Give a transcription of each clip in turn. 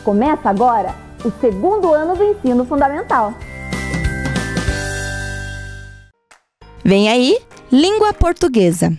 Começa agora o segundo ano do ensino fundamental. Vem aí, Língua Portuguesa.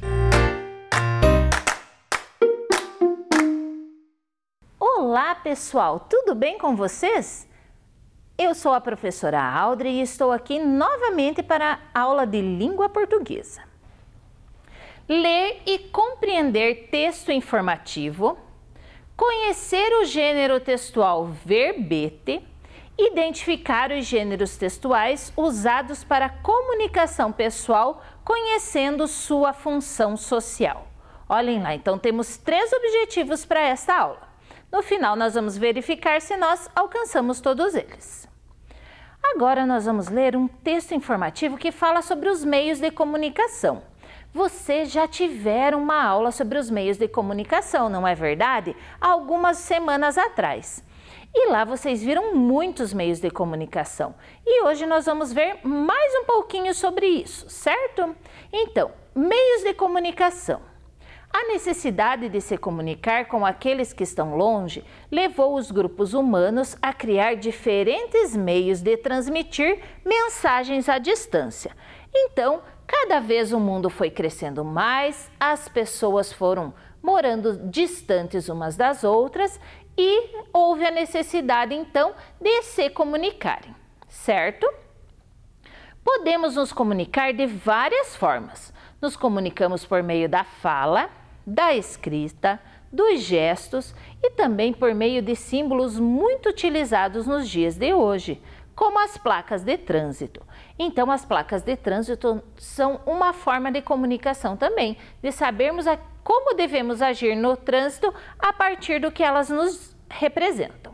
Olá, pessoal! Tudo bem com vocês? Eu sou a professora Audrey e estou aqui novamente para a aula de Língua Portuguesa. Ler e compreender texto informativo, conhecer o gênero textual verbete, identificar os gêneros textuais usados para comunicação pessoal, conhecendo sua função social. Olhem lá, então temos 3 objetivos para esta aula. No final, nós vamos verificar se nós alcançamos todos eles. Agora, nós vamos ler um texto informativo que fala sobre os meios de comunicação. Vocês já tiveram uma aula sobre os meios de comunicação, não é verdade? Há algumas semanas atrás. E lá vocês viram muitos meios de comunicação. E hoje nós vamos ver mais um pouquinho sobre isso, certo? Então, meios de comunicação. A necessidade de se comunicar com aqueles que estão longe levou os grupos humanos a criar diferentes meios de transmitir mensagens à distância. Então, cada vez o mundo foi crescendo mais, as pessoas foram morando distantes umas das outras e houve a necessidade, então, de se comunicarem, certo? Podemos nos comunicar de várias formas. Nos comunicamos por meio da fala, da escrita, dos gestos e também por meio de símbolos muito utilizados nos dias de hoje, como as placas de trânsito. Então, as placas de trânsito são uma forma de comunicação também, de sabermos como devemos agir no trânsito a partir do que elas nos representam.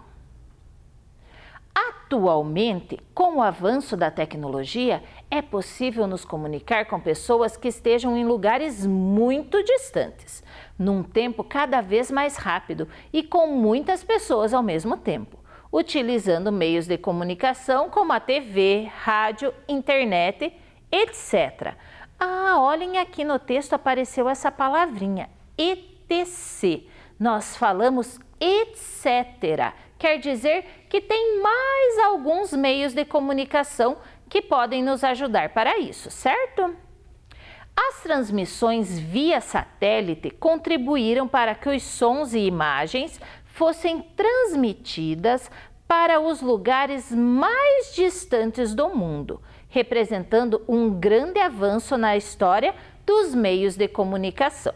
Atualmente, com o avanço da tecnologia, é possível nos comunicar com pessoas que estejam em lugares muito distantes, num tempo cada vez mais rápido e com muitas pessoas ao mesmo tempo, utilizando meios de comunicação como a TV, rádio, internet, etc. Olhem aqui no texto apareceu essa palavrinha, etc. Nós falamos etc. Quer dizer que tem mais alguns meios de comunicação que podem nos ajudar para isso, certo? As transmissões via satélite contribuíram para que os sons e imagens fossem transmitidas para os lugares mais distantes do mundo, representando um grande avanço na história dos meios de comunicação.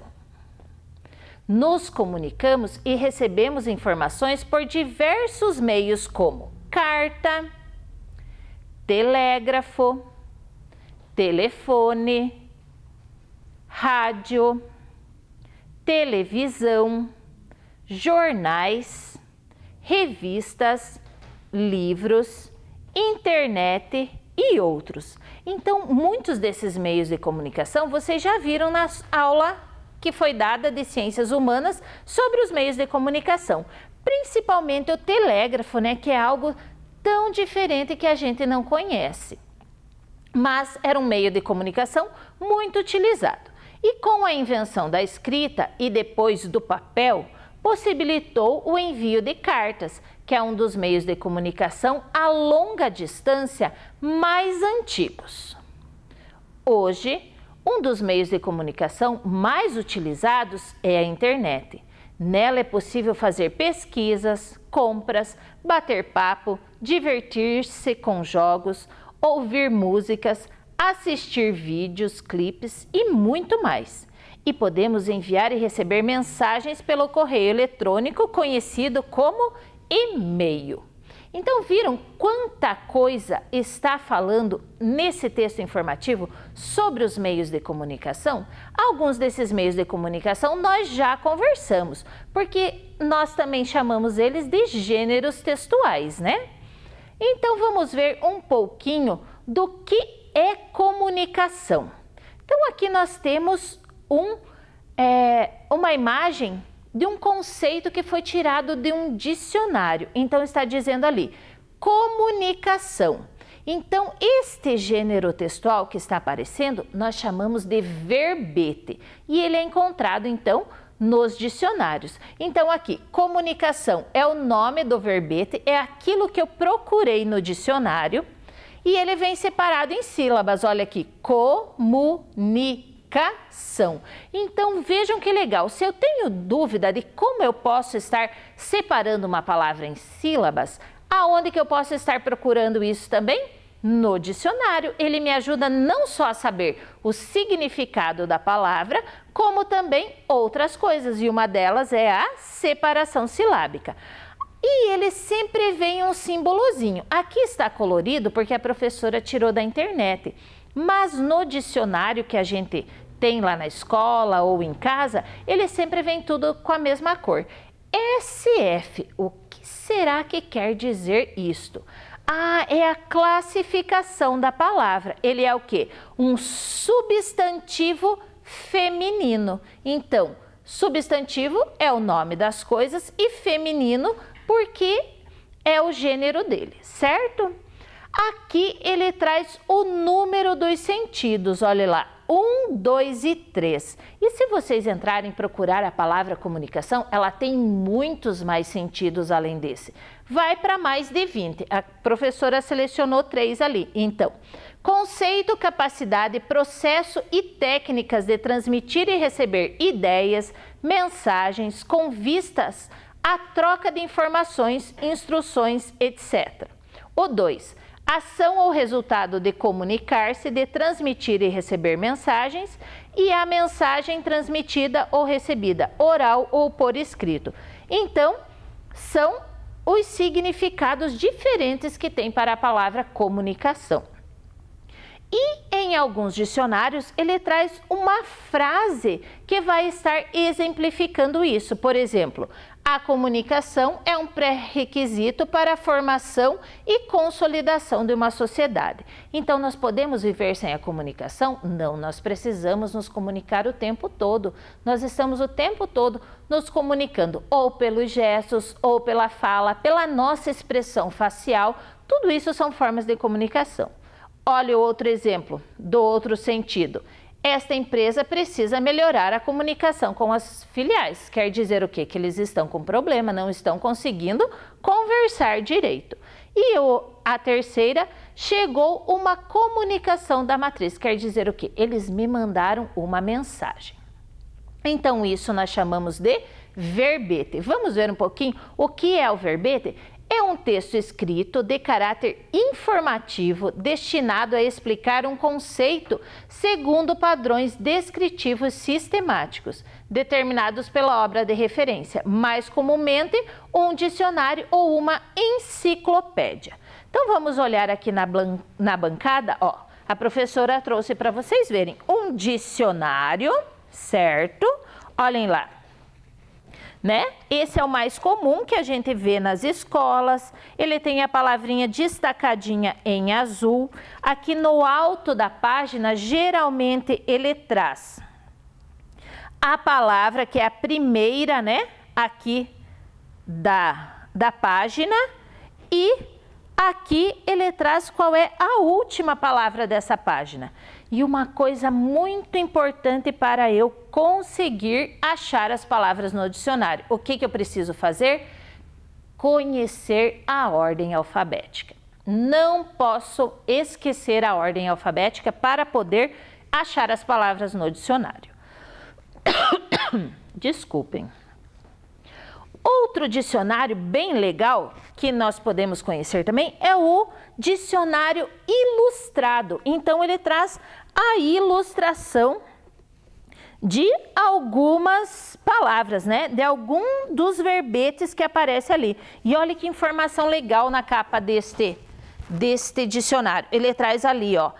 Nos comunicamos e recebemos informações por diversos meios como carta, telégrafo, telefone, rádio, televisão, jornais, revistas, livros, internet e outros. Então, muitos desses meios de comunicação vocês já viram na aula que foi dada de Ciências Humanas sobre os meios de comunicação, principalmente o telégrafo, né, que é algo tão diferente que a gente não conhece. Mas era um meio de comunicação muito utilizado. E com a invenção da escrita e depois do papel, possibilitou o envio de cartas, que é um dos meios de comunicação a longa distância mais antigos. Hoje, um dos meios de comunicação mais utilizados é a internet. Nela é possível fazer pesquisas, compras, bater papo, divertir-se com jogos, ouvir músicas, assistir vídeos, clipes e muito mais. E podemos enviar e receber mensagens pelo correio eletrônico conhecido como e-mail. Então, viram quanta coisa está falando nesse texto informativo sobre os meios de comunicação? Alguns desses meios de comunicação nós já conversamos, porque nós também chamamos eles de gêneros textuais, né? Então, vamos ver um pouquinho do que é comunicação. Então, aqui nós temos uma imagem de um conceito que foi tirado de um dicionário. Então, está dizendo ali, comunicação. Então, este gênero textual que está aparecendo, nós chamamos de verbete. E ele é encontrado, então, nos dicionários. Então aqui, comunicação é o nome do verbete, é aquilo que eu procurei no dicionário e ele vem separado em sílabas. Olha aqui, comunicação. Então vejam que legal, se eu tenho dúvida de como eu posso estar separando uma palavra em sílabas, aonde que eu posso estar procurando isso também? No dicionário. Ele me ajuda não só a saber o significado da palavra, como também outras coisas, e uma delas é a separação silábica. E ele sempre vem um símbolozinho. Aqui está colorido porque a professora tirou da internet, mas no dicionário que a gente tem lá na escola ou em casa, ele sempre vem tudo com a mesma cor. SF, o que será que quer dizer isto? Ah, é a classificação da palavra. Ele é o quê? Um substantivo feminino. Então, substantivo é o nome das coisas e feminino porque é o gênero dele, certo? Aqui ele traz o número dos sentidos, olha lá, 1, 2 e 3. E se vocês entrarem procurar a palavra comunicação, ela tem muitos mais sentidos além desse. Vai para mais de 20. A professora selecionou 3 ali. Então, conceito, capacidade, processo e técnicas de transmitir e receber ideias, mensagens com vistas à troca de informações, instruções, etc. O 2. Ação ou resultado de comunicar-se, de transmitir e receber mensagens, e a mensagem transmitida ou recebida, oral ou por escrito. Então, são os significados diferentes que tem para a palavra comunicação. E em alguns dicionários ele traz uma frase que vai estar exemplificando isso. Por exemplo, a comunicação é um pré-requisito para a formação e consolidação de uma sociedade. Então, nós podemos viver sem a comunicação? Não, nós precisamos nos comunicar o tempo todo. Nós estamos o tempo todo nos comunicando, ou pelos gestos, ou pela fala, pela nossa expressão facial. Tudo isso são formas de comunicação. Olha o outro exemplo, do outro sentido. Esta empresa precisa melhorar a comunicação com as filiais. Quer dizer o quê? Que eles estão com problema, não estão conseguindo conversar direito. E a terceira, chegou uma comunicação da matriz. Quer dizer o quê? Eles me mandaram uma mensagem. Então, isso nós chamamos de verbete. Vamos ver um pouquinho o que é o verbete? É um texto escrito de caráter informativo destinado a explicar um conceito segundo padrões descritivos sistemáticos, determinados pela obra de referência, mais comumente um dicionário ou uma enciclopédia. Então vamos olhar aqui na bancada, ó, a professora trouxe para vocês verem um dicionário, certo? Olhem lá. Né? Esse é o mais comum que a gente vê nas escolas. Ele tem a palavrinha destacadinha em azul. Aqui no alto da página, geralmente ele traz a palavra que é a primeira, né? Aqui da página, e aqui ele traz qual é a última palavra dessa página. E uma coisa muito importante para eu conseguir achar as palavras no dicionário. O que eu preciso fazer? Conhecer a ordem alfabética. Não posso esquecer a ordem alfabética para poder achar as palavras no dicionário. Desculpem. Outro dicionário bem legal que nós podemos conhecer também é o dicionário ilustrado. Então ele traz a ilustração de algumas palavras, né? De algum dos verbetes que aparece ali. E olha que informação legal na capa deste dicionário. Ele traz ali, ó,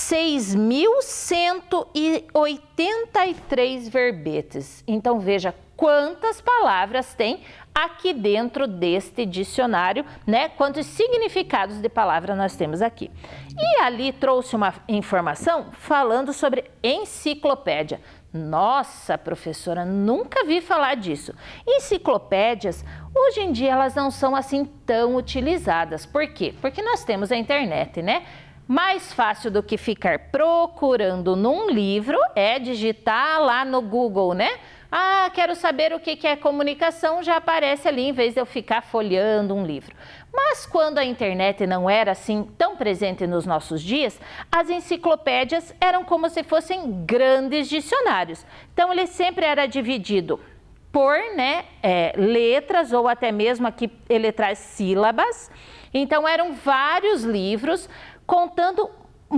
6.183 verbetes. Então veja quantas palavras tem aqui dentro deste dicionário, né? Quantos significados de palavra nós temos aqui. E ali trouxe uma informação falando sobre enciclopédia. Nossa, professora, nunca vi falar disso. Enciclopédias, hoje em dia, elas não são assim tão utilizadas. Por quê? Porque nós temos a internet, né? Mais fácil do que ficar procurando num livro é digitar lá no Google, né? Ah, quero saber o que é comunicação, já aparece ali em vez de eu ficar folheando um livro. Mas quando a internet não era assim tão presente nos nossos dias, as enciclopédias eram como se fossem grandes dicionários. Então ele sempre era dividido por letras, ou até mesmo aqui ele traz sílabas. Então eram vários livros contendo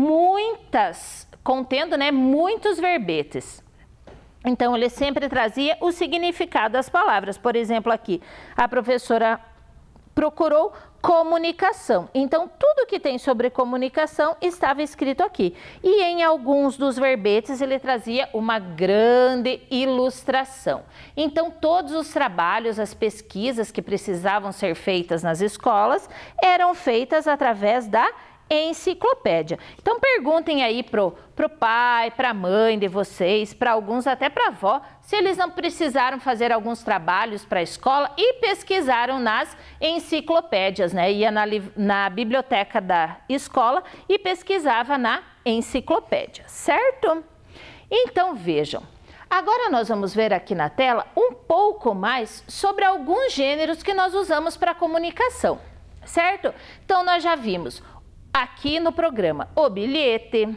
muitos verbetes. Então ele sempre trazia o significado das palavras. Por exemplo, aqui a professora procurou comunicação. Então, tudo que tem sobre comunicação estava escrito aqui. E em alguns dos verbetes ele trazia uma grande ilustração. Então, todos os trabalhos, as pesquisas que precisavam ser feitas nas escolas eram feitas através da enciclopédia. Então perguntem aí pro pai, pra mãe de vocês, para alguns até pra avó, se eles não precisaram fazer alguns trabalhos para a escola e pesquisaram nas enciclopédias, né? Ia na biblioteca da escola e pesquisava na enciclopédia, certo? Então vejam, agora nós vamos ver aqui na tela um pouco mais sobre alguns gêneros que nós usamos para comunicação, certo? Então nós já vimos aqui no programa o bilhete,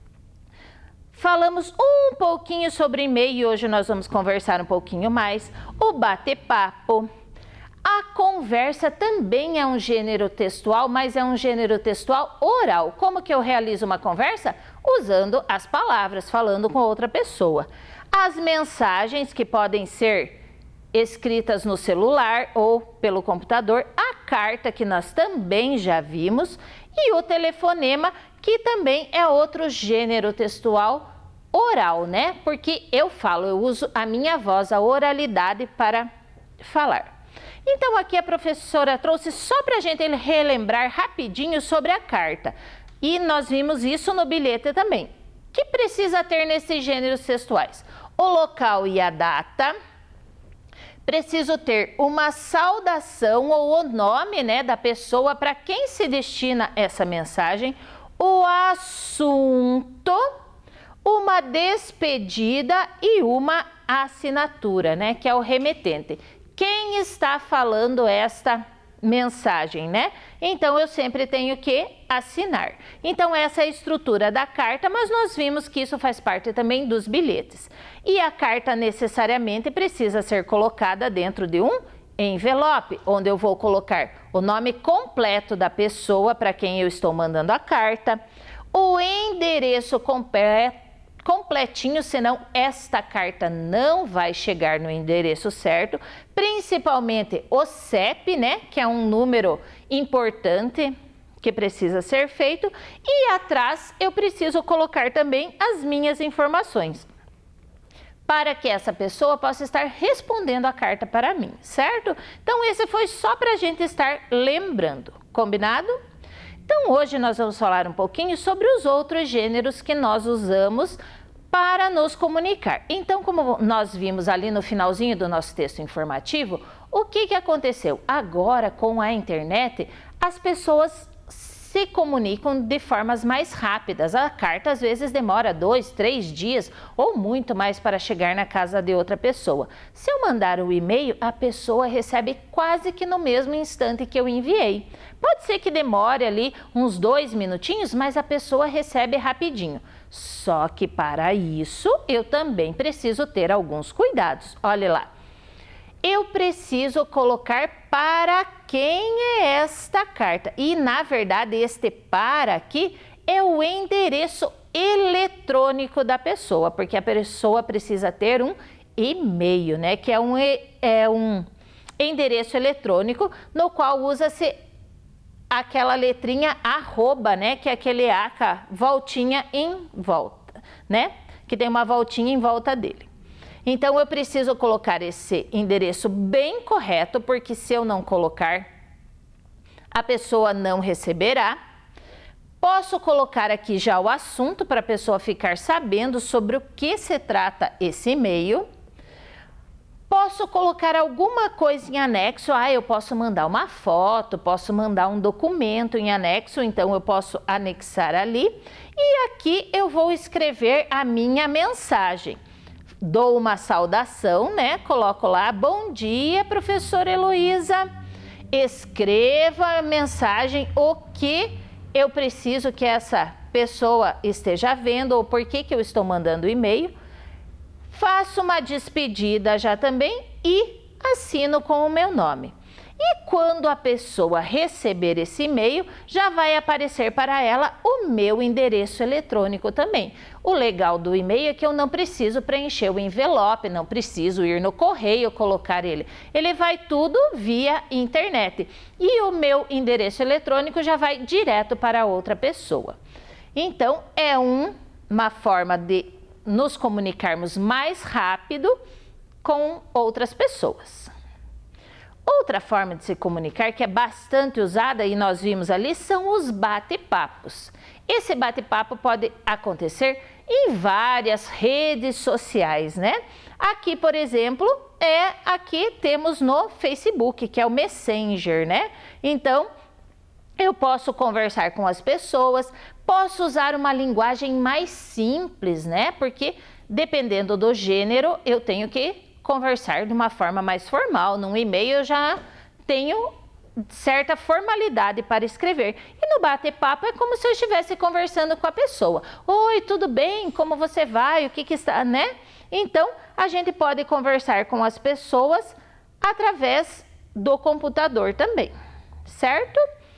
falamos um pouquinho sobre e-mail e hoje nós vamos conversar um pouquinho mais, o bate-papo. A conversa também é um gênero textual, mas é um gênero textual oral. Como que eu realizo uma conversa? Usando as palavras, falando com outra pessoa. As mensagens que podem ser escritas no celular ou pelo computador, a carta que nós também já vimos e o telefonema, que também é outro gênero textual oral, né? Porque eu uso a minha voz, a oralidade para falar. Então aqui a professora trouxe só para a gente relembrar rapidinho sobre a carta. E nós vimos isso no bilhete também. Que precisa ter nesses gêneros textuais? O local e a data. Preciso ter uma saudação ou o nome, né, da pessoa para quem se destina essa mensagem, o assunto, uma despedida e uma assinatura, né, que é o remetente. Quem está falando esta mensagem, né? Então eu sempre tenho que assinar. Então essa é a estrutura da carta, mas nós vimos que isso faz parte também dos bilhetes. E a carta necessariamente precisa ser colocada dentro de um envelope, onde eu vou colocar o nome completo da pessoa para quem eu estou mandando a carta, o endereço completinho, senão esta carta não vai chegar no endereço certo, principalmente o CEP, né, que é um número importante que precisa ser feito, e atrás eu preciso colocar também as minhas informações, para que essa pessoa possa estar respondendo a carta para mim, certo? Então esse foi só para a gente estar lembrando, combinado? Então hoje nós vamos falar um pouquinho sobre os outros gêneros que nós usamos para nos comunicar. Então, como nós vimos ali no finalzinho do nosso texto informativo, o que aconteceu? Agora, com a internet, as pessoas se comunicam de formas mais rápidas. A carta às vezes demora 2, 3 dias ou muito mais para chegar na casa de outra pessoa. Se eu mandar o e-mail, a pessoa recebe quase que no mesmo instante que eu enviei. Pode ser que demore ali uns 2 minutinhos, mas a pessoa recebe rapidinho. Só que para isso eu também preciso ter alguns cuidados. Olha lá. Eu preciso colocar para quem é esta carta. E, na verdade, este para aqui é o endereço eletrônico da pessoa, porque a pessoa precisa ter um e-mail, né? Que é um endereço eletrônico no qual usa-se aquela letrinha arroba, né? Que é aquele A com a voltinha em volta, né? Que tem uma voltinha em volta dele. Então eu preciso colocar esse endereço bem correto, porque se eu não colocar, a pessoa não receberá. Posso colocar aqui já o assunto para a pessoa ficar sabendo sobre o que se trata esse e-mail. Posso colocar alguma coisa em anexo, eu posso mandar uma foto, posso mandar um documento em anexo, então eu posso anexar ali. E aqui eu vou escrever a minha mensagem. dou uma saudação, né? Coloco lá, bom dia, professora Heloísa. Escreva a mensagem, o que eu preciso que essa pessoa esteja vendo ou por que eu estou mandando o e-mail. Faço uma despedida já também e assino com o meu nome. E quando a pessoa receber esse e-mail, já vai aparecer para ela o meu endereço eletrônico também. O legal do e-mail é que eu não preciso preencher o envelope, não preciso ir no correio colocar ele. Ele vai tudo via internet. E o meu endereço eletrônico já vai direto para outra pessoa. Então, é uma forma de nos comunicarmos mais rápido com outras pessoas. Outra forma de se comunicar que é bastante usada e nós vimos ali são os bate-papos. Esse bate-papo pode acontecer em várias redes sociais, né? Aqui, por exemplo, aqui temos no Facebook, que é o Messenger, né? Então, eu posso conversar com as pessoas, posso usar uma linguagem mais simples, né? Porque dependendo do gênero, eu tenho que conversar de uma forma mais formal. Num e-mail eu já tenho certa formalidade para escrever. E no bate-papo é como se eu estivesse conversando com a pessoa. Oi, tudo bem? Como você vai? O que está, né? Então, a gente pode conversar com as pessoas através do computador também, certo?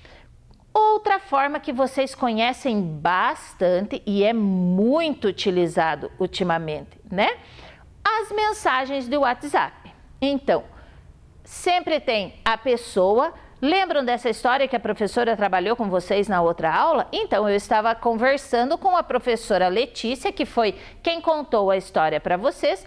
Outra forma que vocês conhecem bastante e é muito utilizado ultimamente, né? As mensagens do WhatsApp. Então, sempre tem a pessoa. Lembram dessa história que a professora trabalhou com vocês na outra aula? Então, eu estava conversando com a professora Letícia, que foi quem contou a história para vocês,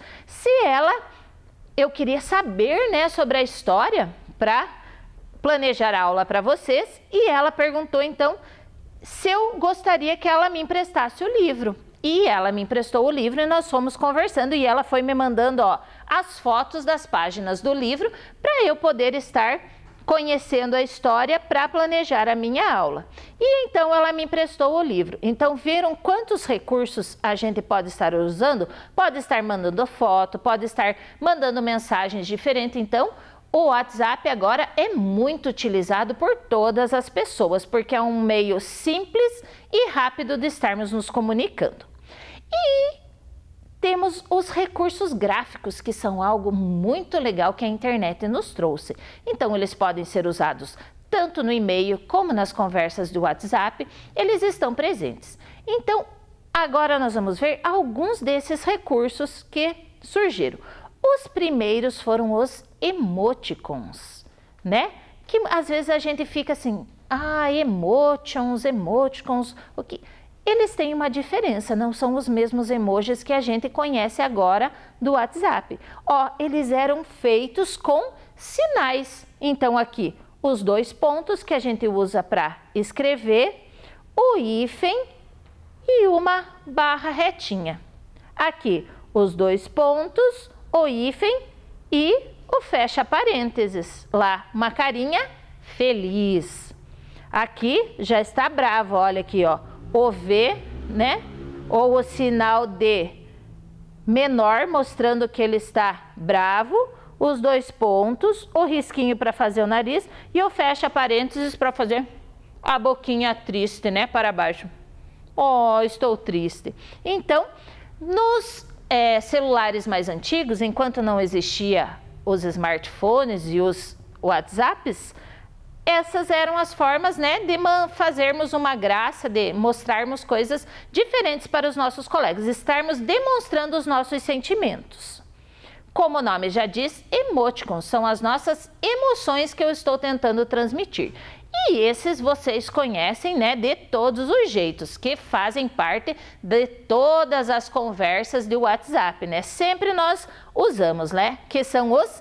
eu queria saber, né, sobre a história para planejar a aula para vocês, e ela perguntou então se eu gostaria que ela me emprestasse o livro. E ela me emprestou o livro e nós fomos conversando e ela foi me mandando, ó, as fotos das páginas do livro para eu poder estar conhecendo a história para planejar a minha aula. E então ela me emprestou o livro. Então viram quantos recursos a gente pode estar usando? Pode estar mandando foto, pode estar mandando mensagens diferentes. Então o WhatsApp agora é muito utilizado por todas as pessoas, porque é um meio simples e rápido de estarmos nos comunicando. E temos os recursos gráficos, que são algo muito legal que a internet nos trouxe. Então, eles podem ser usados tanto no e-mail como nas conversas do WhatsApp, eles estão presentes. Então, agora nós vamos ver alguns desses recursos que surgiram. Os primeiros foram os emoticons, né? Que às vezes a gente fica assim, emoticons, o que? Eles têm uma diferença, não são os mesmos emojis que a gente conhece agora do WhatsApp. Ó, eles eram feitos com sinais. Então aqui, os 2 pontos que a gente usa para escrever, o hífen e uma barra retinha. Aqui, os 2 pontos, o hífen e o fecha parênteses. Lá, uma carinha feliz. Aqui já está bravo, olha aqui, ó. O V, né? Ou o sinal de menor, mostrando que ele está bravo. Os 2 pontos, o risquinho para fazer o nariz e o fecha parênteses para fazer a boquinha triste, né? Para baixo. Oh, estou triste. Então, nos celulares mais antigos, enquanto não existia os smartphones e os WhatsApps, essas eram as formas, né, de fazermos uma graça, de mostrarmos coisas diferentes para os nossos colegas, estarmos demonstrando os nossos sentimentos. Como o nome já diz, emoticons são as nossas emoções que eu estou tentando transmitir. E esses vocês conhecem, né, de todos os jeitos, que fazem parte de todas as conversas do WhatsApp, né? Sempre nós usamos, né, que são os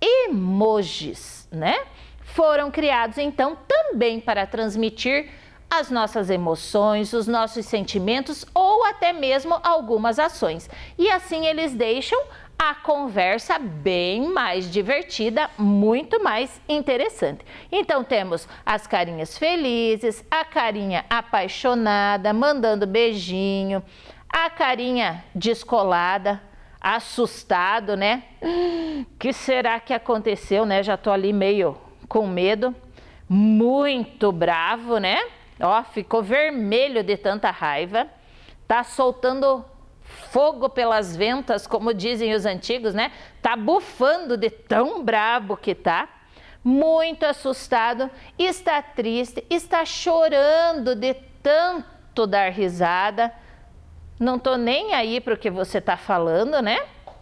emojis, né? Foram criados, então, também para transmitir as nossas emoções, os nossos sentimentos ou até mesmo algumas ações. E assim eles deixam a conversa bem mais divertida, muito mais interessante. Então, temos as carinhas felizes, a carinha apaixonada, mandando beijinho, a carinha descolada, assustado, né? Que será que aconteceu, né? Já tô ali meio com medo, muito bravo, né? Ó, ficou vermelho de tanta raiva, tá soltando fogo pelas ventas, como dizem os antigos, né? Tá bufando de tão brabo que tá. Muito assustado, está triste, está chorando de tanto dar risada. Não tô nem aí para o que você tá falando, né?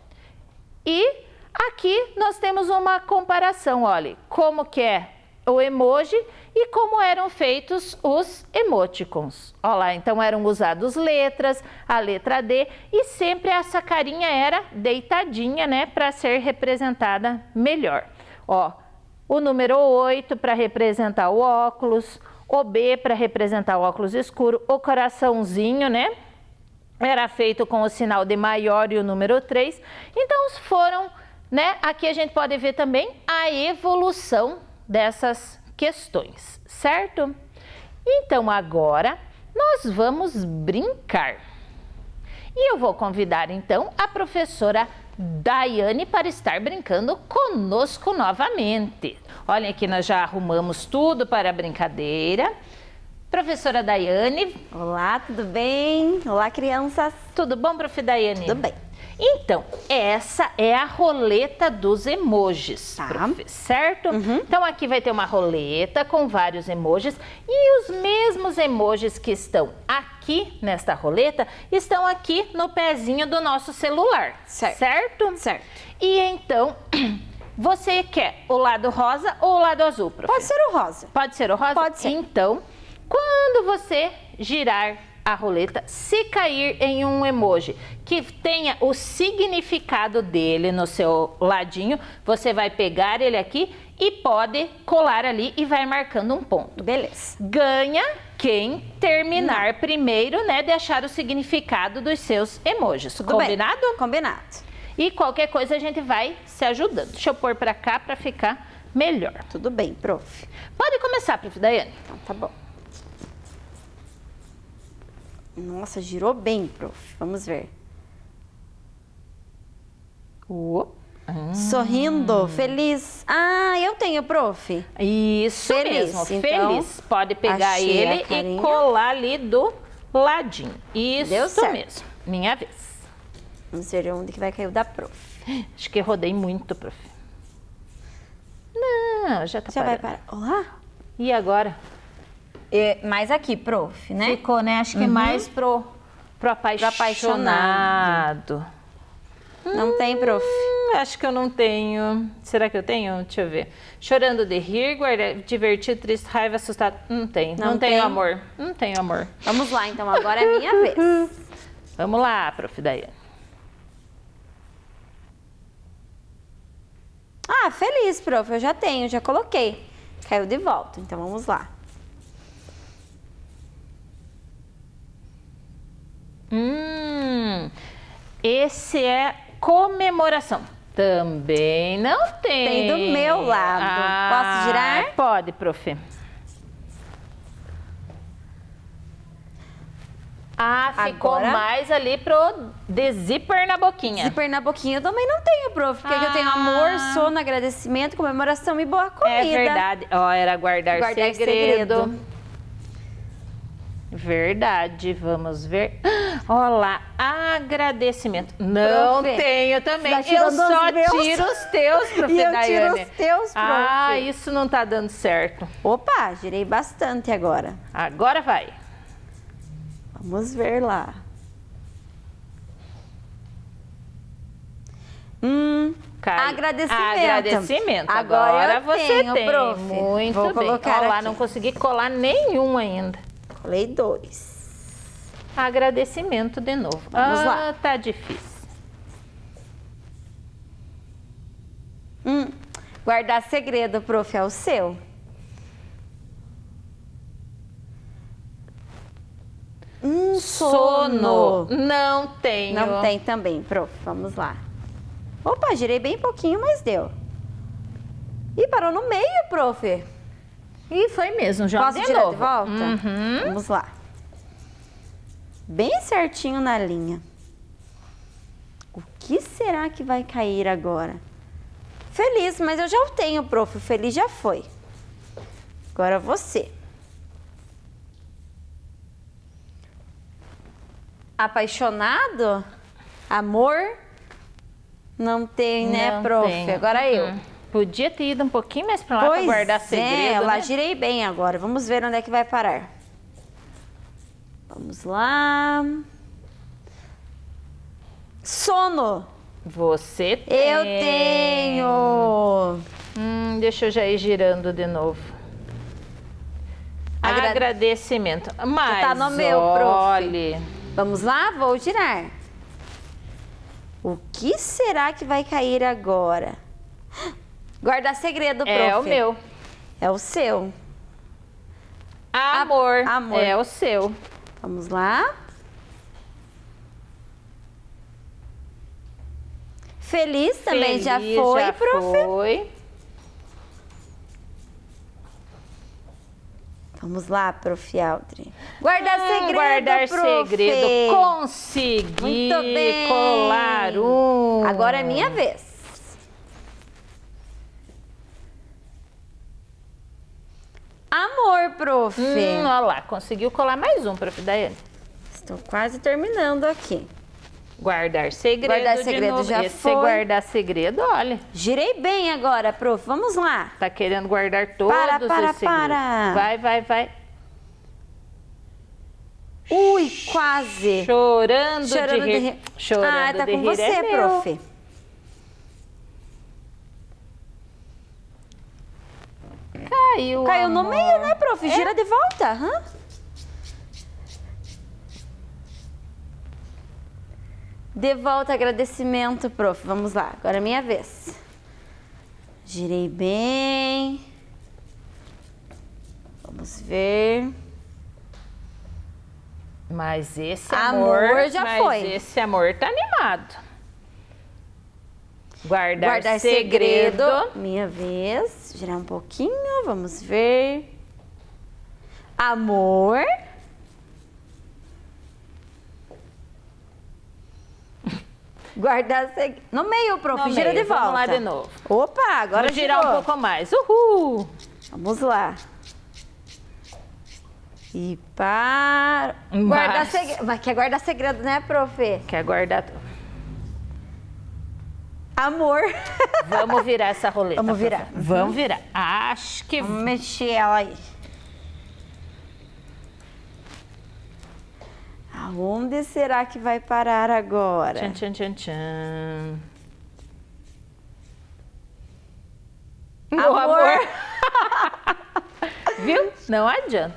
E aqui nós temos uma comparação, olha, como que é o emoji e como eram feitos os emoticons. Olha lá, então eram usados letras, a letra D, e sempre essa carinha era deitadinha, né, para ser representada melhor. Ó, o número 8 para representar o óculos, o B para representar o óculos escuro, o coraçãozinho, né, era feito com o sinal de maior e o número 3. Então foram, né, aqui a gente pode ver também a evolução dessas questões, certo? Então agora nós vamos brincar. E eu vou convidar então a professora Daiane para estar brincando conosco novamente. Olha aqui, nós já arrumamos tudo para a brincadeira. Professora Daiane. Olá, tudo bem? Olá, crianças. Tudo bom, prof. Daiane? Tudo bem. Então, essa é a roleta dos emojis, Tá. prof, certo? Então, aqui vai ter uma roleta com vários emojis e os mesmos emojis que estão aqui nesta roleta estão aqui no pezinho do nosso celular, certo? Certo. E então, você quer o lado rosa ou o lado azul, prof? Pode ser o rosa. Pode ser o rosa? Pode ser. Então, quando você girar a roleta, se cair em um emoji que tenha o significado dele no seu ladinho, você vai pegar ele aqui e pode colar ali e vai marcando um ponto. Beleza. Ganha quem terminar primeiro, né, de achar o significado dos seus emojis. Tudo Combinado? bem. Combinado. E qualquer coisa a gente vai se ajudando. Deixa eu pôr pra cá pra ficar melhor. Tudo bem, prof. Pode começar, prof. Daiane. Então, tá bom. Nossa, girou bem, prof. Vamos ver. Sorrindo, feliz. Ah, eu tenho, prof. Isso Feliz, mesmo, então, feliz. Pode pegar achei a ele e carinha. colar ali do ladinho. Isso Deu certo. mesmo. Minha vez. Vamos ver onde que vai cair o da prof. Acho que rodei muito, prof. Não, já tá Já vai parando. parar. Olá. E agora? Mais aqui, prof, né? Ficou, né? Acho que mais pro apaixonado. Não tem, prof. Acho que eu não tenho. Será que eu tenho? Deixa eu ver. Chorando de rir, divertido, triste, raiva, assustado. Não tem. Não tenho tem? amor. Não tenho amor. Vamos lá, então. Agora é minha vez. Vamos lá, prof. Daiane. Ah, feliz, prof. Eu já tenho, já coloquei. Caiu de volta. Então, vamos lá. Esse é comemoração. Também não tem. Tem do meu lado. Posso girar? Pode, prof. Ficou Agora? mais ali pro de zíper na boquinha. Zíper na boquinha eu também não tenho, prof. Porque aqui eu tenho amor, sono, agradecimento, comemoração e boa comida. É verdade. Ó, era guardar segredo. Verdade, vamos ver. Olha lá, agradecimento. Não Prof, tenho também. tá Eu tirando só os meus. tiro os teus, prof. E eu Daiane. tiro os teus, prof. Ah, isso não tá dando certo. Opa, girei bastante agora. Agora vai. Vamos ver lá. Cai. Agradecimento. Agradecimento. Agora eu você tenho, tem. prof. Muito Vou bem. colocar Olha lá, aqui. não consegui colar nenhum ainda. Colei 2. Agradecimento de novo. Vamos lá. Tá difícil. Guardar segredo, prof, é o seu. Sono. Não tenho. Não tem também, prof. Vamos lá. Opa, girei bem pouquinho, mas deu. Ih, parou no meio, prof. E foi mesmo, joga Posso de girar novo. de volta? Uhum. Vamos lá. Bem certinho na linha. O que será que vai cair agora? Feliz, mas eu já o tenho, prof. O feliz já foi. Agora você. Apaixonado? Amor? Não tem, né, Não prof? tem. Agora eu. Podia ter ido um pouquinho mais pra lá pra guardar segredo, lá né? girei bem agora. Vamos ver onde é que vai parar. Vamos lá. Sono. Você tem. Eu tenho. Deixa eu já ir girando de novo. Agradecimento. Mas, tá no meu, prof. olha... Vamos lá? Vou girar. O que será que vai cair agora? Guarda-segredo, prof. É o meu. É o seu. Amor. Amor. É o seu. Vamos lá. Feliz também já foi, já prof. foi. Vamos lá, prof. Audrey. Guardar-segredo, Guardar prof. segredo. Consegui Muito bem. colar um. Agora é minha vez. Amor, prof. Olha lá, conseguiu colar mais um, prof. Daiane. Estou quase terminando aqui. Guardar segredo. Guardar de segredo novo. já Esse foi. guardar segredo, olha. Girei bem agora, prof. Vamos lá. Tá querendo guardar todos Para, os segredos. para. Vai. Ui, quase. Chorando de rir. rir. Chorando tá de com rir você, é meu. prof. Caiu, Caiu no amor. meio, né, prof? Gira de volta. Hã? De volta, agradecimento, prof. Vamos lá, agora é minha vez. Girei bem. Vamos ver. Mas esse Amor amor já mas foi. esse amor tá animado. Guardar Guardar segredo. Minha vez. Girar um pouquinho, vamos ver. Amor. Guardar segredo. No meio, prof. No Gira meio, de volta. vamos lá de novo. Opa, agora Vou girar girou. um pouco mais. Uhul! Vamos lá. E para. Mas- Guardar segredo. Mas quer guardar segredo, né, prof? Quer guardar? Amor. Vamos virar essa roleta. Vamos virar. prof. Vamos virar. Acho que... Vamos mexer ela aí. Aonde será que vai parar agora? Tchan, tchan, tchan, tchan. Amor. Viu? Não adianta.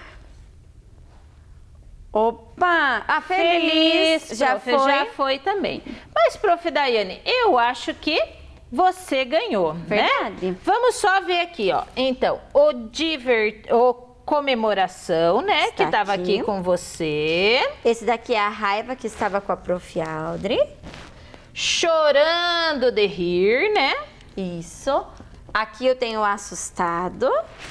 Opa! A feliz, já prof, foi. já foi também. Mas, prof. Daiane, eu acho que você ganhou, Verdade. né? Vamos só ver aqui, ó. Então, o comemoração, né? Está que estava aqui. aqui com você. Esse daqui é a raiva que estava com a prof. Audrey. Chorando de rir, né? Isso. Aqui eu tenho o assustado.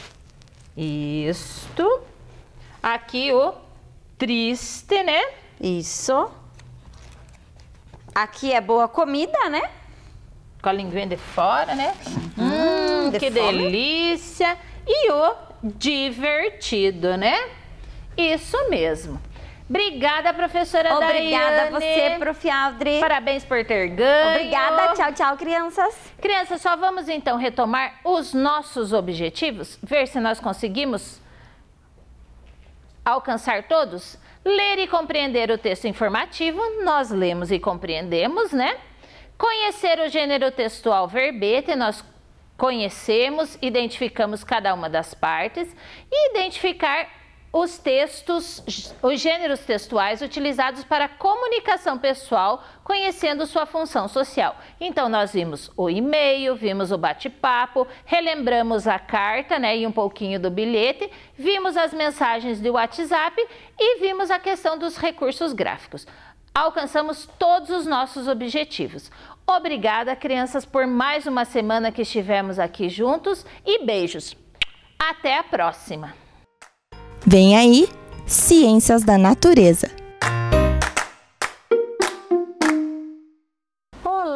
Isto. Aqui o triste, né? Isso. Aqui é boa comida, né? Com a linguinha de fora, né? de Que fome. delícia! E o divertido, né? Isso mesmo. Obrigada, professora Obrigada a Daiane. você, prof. Audrey. Parabéns por ter ganho. Obrigada. Tchau, tchau, crianças. Crianças, só vamos então retomar os nossos objetivos, ver se nós conseguimos alcançar todos. Ler e compreender o texto informativo, nós lemos e compreendemos, né? Conhecer o gênero textual verbete, nós conhecemos, identificamos cada uma das partes e identificar os textos, os gêneros textuais utilizados para comunicação pessoal, conhecendo sua função social. Então, nós vimos o e-mail, vimos o bate-papo, relembramos a carta, né, e um pouquinho do bilhete, vimos as mensagens do WhatsApp e vimos a questão dos recursos gráficos. Alcançamos todos os nossos objetivos. Obrigada, crianças, por mais uma semana que estivemos aqui juntos e beijos. Até a próxima! Vem aí, Ciências da Natureza.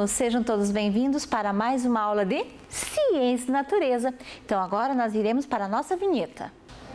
alunos, sejam todos bem-vindos para mais uma aula de Ciência e Natureza. Então agora nós iremos para a nossa vinheta.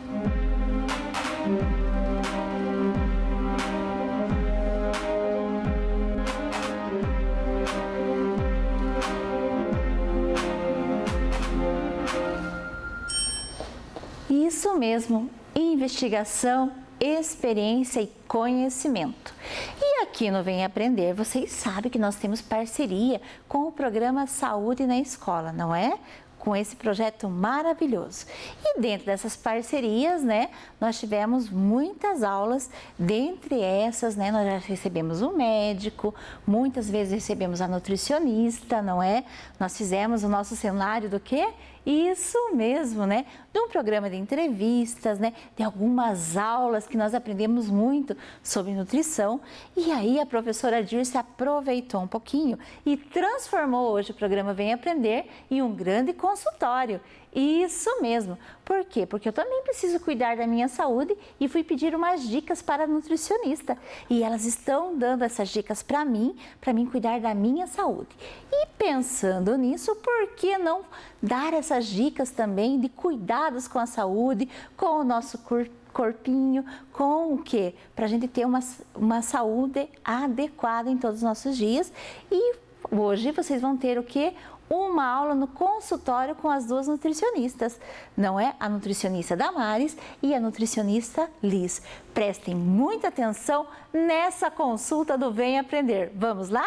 Isso mesmo, investigação, experiência e conhecimento. E aqui no Vem Aprender, vocês sabem que nós temos parceria com o programa Saúde na Escola, não é? Com esse projeto maravilhoso. E dentro dessas parcerias, né, nós tivemos muitas aulas. Dentre essas, né, nós já recebemos o médico, muitas vezes recebemos a nutricionista, não é? Nós fizemos o nosso cenário do quê? Isso mesmo, né? De um programa de entrevistas, né? De algumas aulas que nós aprendemos muito sobre nutrição. E aí a professora Dirce aproveitou um pouquinho e transformou hoje o programa Vem Aprender em um grande consultório. Isso mesmo. Por quê? Porque eu também preciso cuidar da minha saúde e fui pedir umas dicas para a nutricionista. E elas estão dando essas dicas para mim cuidar da minha saúde. E pensando nisso, por que não dar essas dicas também de cuidados com a saúde, com o nosso corpinho, com o quê? Para a gente ter uma saúde adequada em todos os nossos dias. E hoje vocês vão ter o quê? Uma aula no consultório com as duas nutricionistas, não é? A nutricionista Damares e a nutricionista Liz. Prestem muita atenção nessa consulta do Vem Aprender. Vamos lá?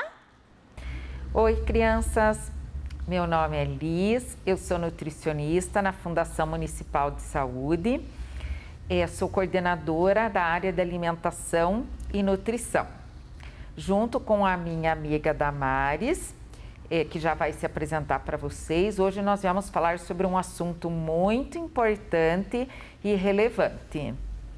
Oi, crianças! Meu nome é Liz, eu sou nutricionista na Fundação Municipal de Saúde. Sou coordenadora da área de alimentação e nutrição. Junto com a minha amiga Damares, que já vai se apresentar para vocês. Hoje nós vamos falar sobre um assunto muito importante e relevante.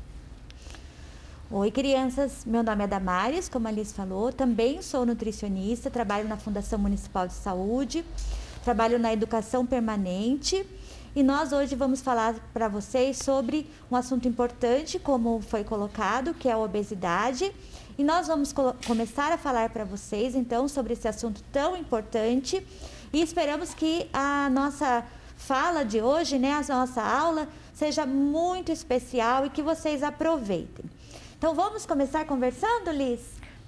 Oi, crianças, meu nome é Damares, como a Liz falou, também sou nutricionista, trabalho na Fundação Municipal de Saúde, trabalho na educação permanente e nós hoje vamos falar para vocês sobre um assunto importante, como foi colocado, que é a obesidade. E nós vamos começar a falar para vocês, então, sobre esse assunto tão importante e esperamos que a nossa fala de hoje, né, a nossa aula, seja muito especial e que vocês aproveitem. Então, vamos começar conversando, Liz?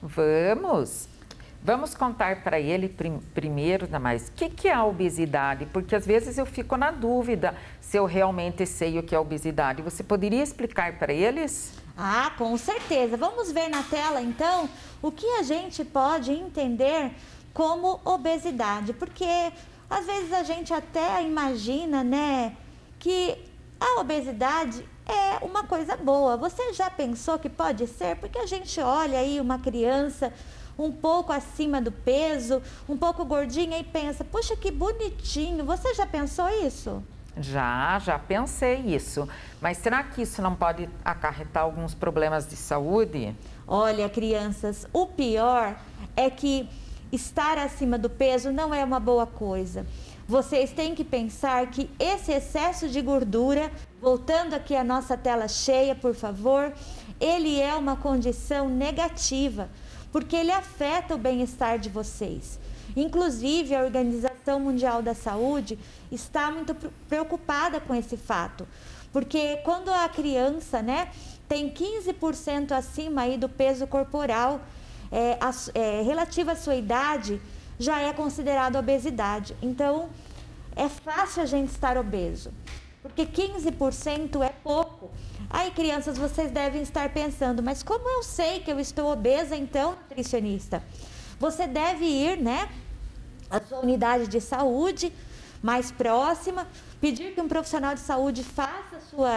Vamos! Vamos contar para ele primeiro, Damares, o que é a obesidade? Porque às vezes eu fico na dúvida se eu realmente sei o que é a obesidade. Você poderia explicar para eles? Ah, com certeza. Vamos ver na tela, então, o que a gente pode entender como obesidade. Porque, às vezes, a gente até imagina, né, que a obesidade é uma coisa boa. Você já pensou que pode ser? Porque a gente olha aí uma criança um pouco acima do peso, um pouco gordinha e pensa, poxa, que bonitinho. Você já pensou isso? Já pensei isso. Mas será que isso não pode acarretar alguns problemas de saúde? Olha, crianças, o pior é que estar acima do peso não é uma boa coisa. Vocês têm que pensar que esse excesso de gordura, voltando aqui à nossa tela cheia, por favor, ele é uma condição negativa, porque ele afeta o bem-estar de vocês. Inclusive, a Organização Mundial da Saúde está muito preocupada com esse fato, porque quando a criança, né, tem 15% acima aí do peso corporal, relativo à sua idade, já é considerado obesidade. Então, é fácil a gente estar obeso, porque 15% é pouco. Aí, crianças, vocês devem estar pensando, mas como eu sei que eu estou obesa, então, nutricionista? Você deve ir, né, à sua unidade de saúde mais próxima, pedir que um profissional de saúde faça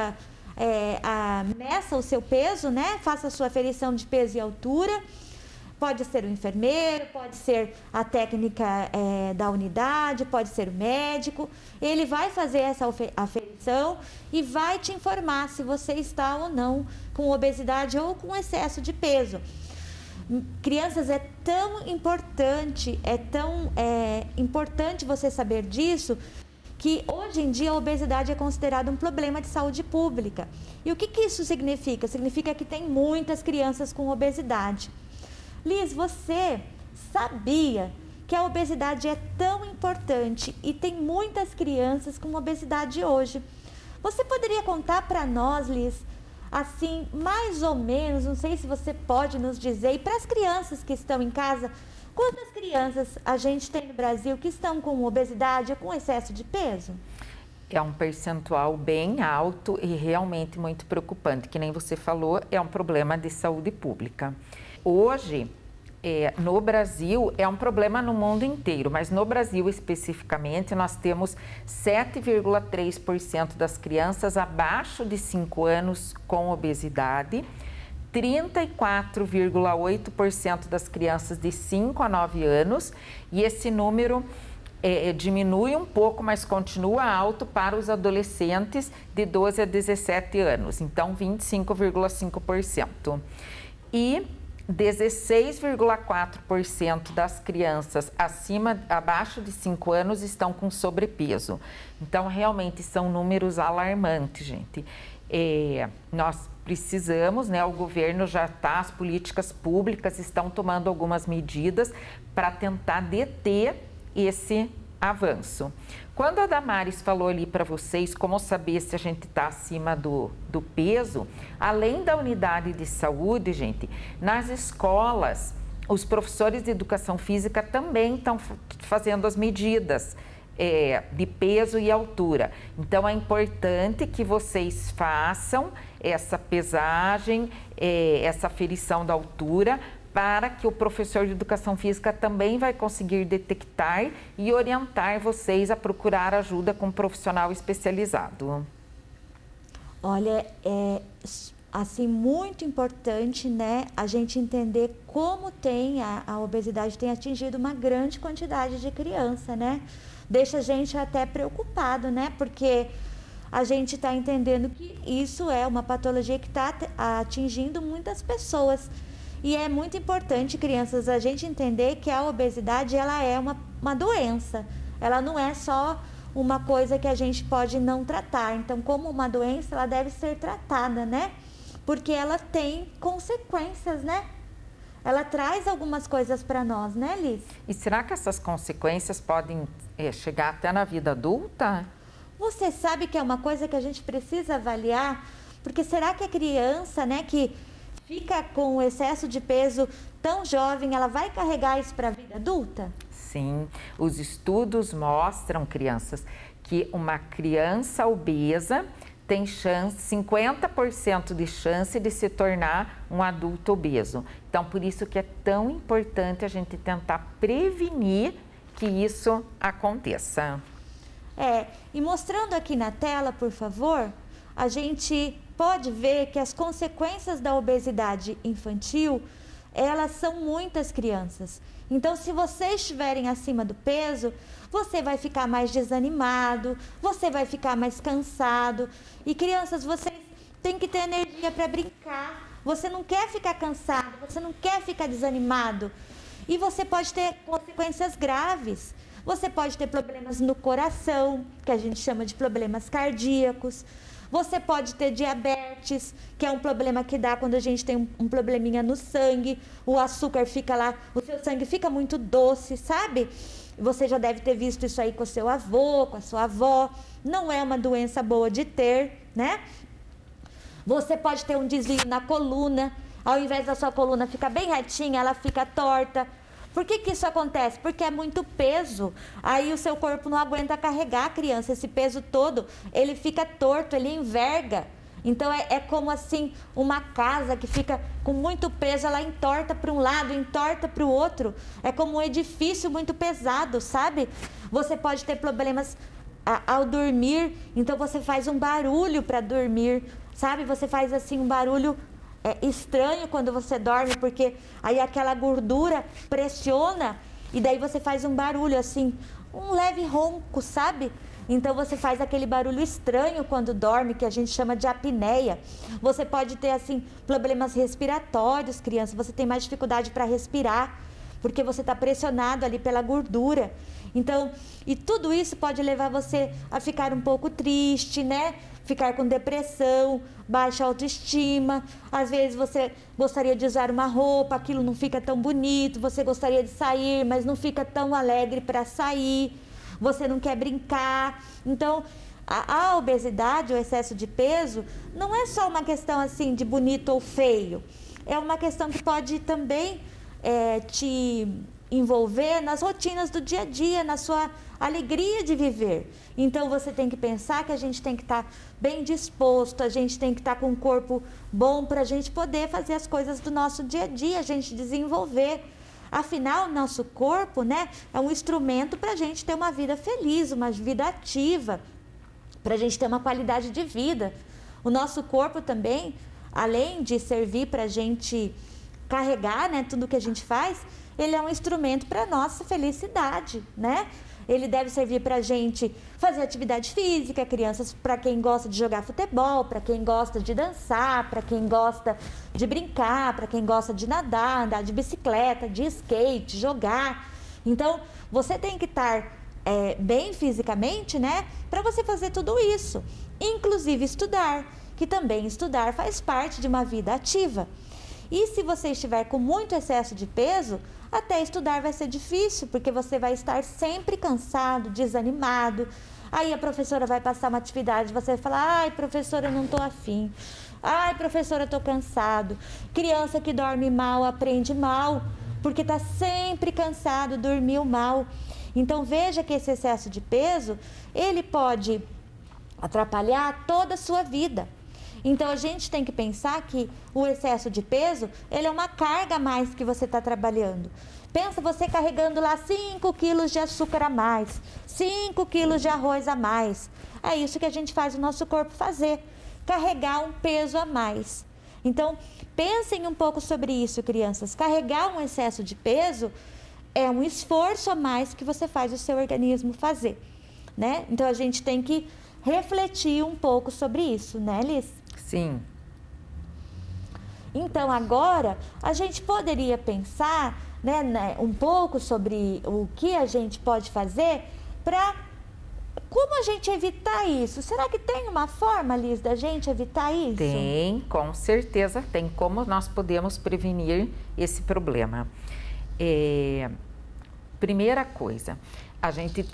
meça o seu peso, né, faça a sua aferição de peso e altura. Pode ser o enfermeiro, pode ser a técnica da unidade, pode ser o médico. Ele vai fazer essa aferição e vai te informar se você está ou não com obesidade ou com excesso de peso. Crianças, é tão importante você saber disso, que hoje em dia a obesidade é considerada um problema de saúde pública. E o que isso significa? Significa que tem muitas crianças com obesidade. Liz, você sabia que a obesidade é tão importante e tem muitas crianças com obesidade hoje. Você poderia contar para nós, Liz, assim, mais ou menos, não sei se você pode nos dizer, e para as crianças que estão em casa, quantas crianças a gente tem no Brasil que estão com obesidade ou com excesso de peso? É um percentual bem alto e realmente muito preocupante, que nem você falou, é um problema de saúde pública. Hoje, no Brasil, é um problema no mundo inteiro, mas no Brasil especificamente, nós temos 7,3% das crianças abaixo de 5 anos com obesidade, 34,8% das crianças de 5 a 9 anos, e esse número diminui um pouco, mas continua alto para os adolescentes de 12 a 17 anos, então 25,5%. E 16,4% das crianças abaixo de 5 anos estão com sobrepeso. Então, realmente são números alarmantes, gente. Nós precisamos, né, o governo já está, as políticas públicas estão tomando algumas medidas para tentar deter esse avanço. Quando a Damares falou ali para vocês como saber se a gente está acima do peso, além da unidade de saúde, gente, nas escolas, os professores de educação física também estão fazendo as medidas de peso e altura. Então, é importante que vocês façam essa pesagem, essa aferição da altura, para que o professor de educação física também vai conseguir detectar e orientar vocês a procurar ajuda com um profissional especializado. Olha, assim, muito importante, né, a gente entender como a obesidade tem atingido uma grande quantidade de criança, né? Deixa a gente até preocupado, né? Porque a gente está entendendo que isso é uma patologia que está atingindo muitas pessoas. E é muito importante, crianças, a gente entender que a obesidade, ela é uma doença. Ela não é só uma coisa que a gente pode não tratar. Então, como uma doença, ela deve ser tratada, né? Porque ela tem consequências, né? Ela traz algumas coisas para nós, né, Liz? E será que essas consequências podem chegar até na vida adulta? Você sabe que é uma coisa que a gente precisa avaliar? Porque será que a criança, né, que fica com excesso de peso tão jovem, ela vai carregar isso para a vida adulta? Sim, os estudos mostram, crianças, que uma criança obesa tem 50% de chance de se tornar um adulto obeso. Então, por isso que é tão importante a gente tentar prevenir que isso aconteça. E mostrando aqui na tela, por favor, a gente pode ver que as consequências da obesidade infantil, elas são muitas, crianças. Então, se vocês estiverem acima do peso, você vai ficar mais desanimado, você vai ficar mais cansado. E, crianças, vocês têm que ter energia para brincar. Você não quer ficar cansado, você não quer ficar desanimado. E você pode ter consequências graves. Você pode ter problemas no coração, que a gente chama de problemas cardíacos. Você pode ter diabetes, que é um problema que dá quando a gente tem um probleminha no sangue. O açúcar fica lá, o seu sangue fica muito doce, sabe? Você já deve ter visto isso aí com o seu avô, com a sua avó. Não é uma doença boa de ter, né? Você pode ter um desvio na coluna. Ao invés da sua coluna ficar bem retinha, ela fica torta. Por que isso acontece? Porque é muito peso. Aí o seu corpo não aguenta carregar a criança. Esse peso todo, ele fica torto, ele enverga. Então é como assim, uma casa que fica com muito peso, ela entorta para um lado, entorta para o outro. É como um edifício muito pesado, sabe? Você pode ter problemas ao dormir, então você faz um barulho para dormir, sabe? Você faz assim um barulho estranho quando você dorme, porque aí aquela gordura pressiona e daí você faz um barulho assim, um leve ronco, sabe? Então você faz aquele barulho estranho quando dorme, que a gente chama de apneia. Você pode ter assim problemas respiratórios, criança, você tem mais dificuldade para respirar. porque você está pressionado ali pela gordura. Então, e tudo isso pode levar você a ficar um pouco triste, né? Ficar com depressão, baixa autoestima. Às vezes você gostaria de usar uma roupa, aquilo não fica tão bonito. Você gostaria de sair, mas não fica tão alegre para sair. Você não quer brincar. Então, a obesidade, o excesso de peso, não é só uma questão assim de bonito ou feio. É uma questão que pode também te envolver nas rotinas do dia a dia, na sua alegria de viver. Então você tem que pensar que a gente tem que estar bem disposto, a gente tem que estar com um corpo bom para a gente poder fazer as coisas do nosso dia a dia, a gente desenvolver. Afinal, o nosso corpo, né, é um instrumento para a gente ter uma vida feliz, uma vida ativa, para a gente ter uma qualidade de vida. O nosso corpo também, além de servir para a gente carregar, né, tudo que a gente faz, ele é um instrumento para a nossa felicidade, né? Ele deve servir para a gente fazer atividade física, crianças, para quem gosta de jogar futebol, para quem gosta de dançar, para quem gosta de brincar, para quem gosta de nadar, andar de bicicleta, de skate, jogar. Então, você tem que estar bem fisicamente, né? Para você fazer tudo isso, inclusive estudar, que também estudar faz parte de uma vida ativa. E se você estiver com muito excesso de peso, até estudar vai ser difícil, porque você vai estar sempre cansado, desanimado. Aí a professora vai passar uma atividade, você vai falar: ai, professora, eu não estou afim. Ai, professora, eu estou cansado. Criança que dorme mal, aprende mal, porque está sempre cansado, dormiu mal. Então veja que esse excesso de peso, ele pode atrapalhar toda a sua vida. Então a gente tem que pensar que o excesso de peso, ele é uma carga a mais que você está trabalhando. Pensa você carregando lá 5 quilos de açúcar a mais, 5 quilos de arroz a mais. É isso que a gente faz o nosso corpo fazer, carregar um peso a mais. Então pensem um pouco sobre isso, crianças. Carregar um excesso de peso é um esforço a mais que você faz o seu organismo fazer, né? Então a gente tem que refletir um pouco sobre isso, né, Liz? Sim. Então, agora, a gente poderia pensar, né, um pouco sobre o que a gente pode fazer para como a gente evitar isso. Será que tem uma forma, Liz, da gente evitar isso? Tem, com certeza tem. Como nós podemos prevenir esse problema? Primeira coisa, a gente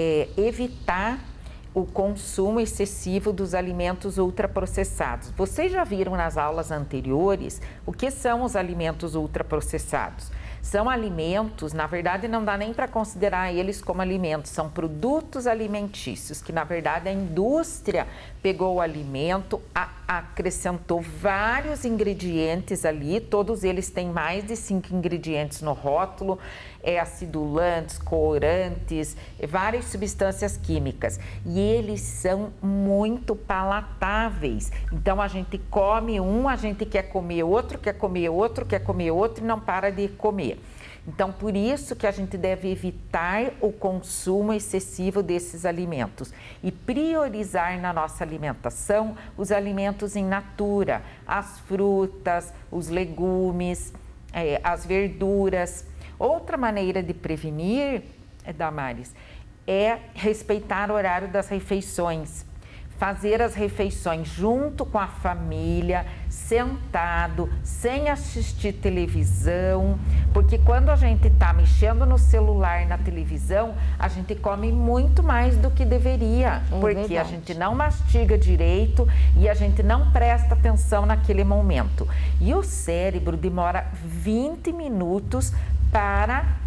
evitar o consumo excessivo dos alimentos ultraprocessados. Vocês já viram nas aulas anteriores o que são os alimentos ultraprocessados? São alimentos, na verdade não dá nem para considerar eles como alimentos, são produtos alimentícios, que na verdade a indústria pegou o alimento, acrescentou vários ingredientes ali, todos eles têm mais de 5 ingredientes no rótulo, acidulantes, corantes, várias substâncias químicas, e eles são muito palatáveis. Então a gente come um, a gente quer comer outro, quer comer outro, quer comer outro e não para de comer. Então, por isso que a gente deve evitar o consumo excessivo desses alimentos e priorizar na nossa alimentação os alimentos in natura, as frutas, os legumes, as verduras. Outra maneira de prevenir, Damares, é respeitar o horário das refeições. Fazer as refeições junto com a família, sentado, sem assistir televisão, porque quando a gente está mexendo no celular, na televisão, a gente come muito mais do que deveria, porque verdade. A gente não mastiga direito e a gente não presta atenção naquele momento. E o cérebro demora 20 minutos para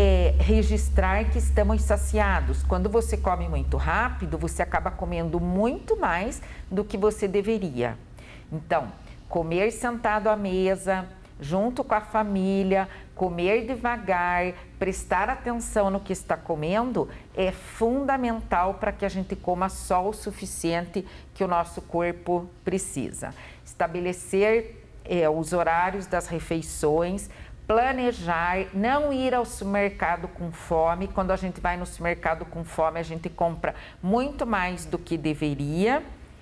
registrar que estamos saciados. Quando você come muito rápido, você acaba comendo muito mais do que você deveria. Então, comer sentado à mesa, junto com a família, comer devagar, prestar atenção no que está comendo é fundamental para que a gente coma só o suficiente que o nosso corpo precisa. Estabelecer os horários das refeições, planejar, não ir ao supermercado com fome. Quando a gente vai no supermercado com fome, a gente compra muito mais do que deveria.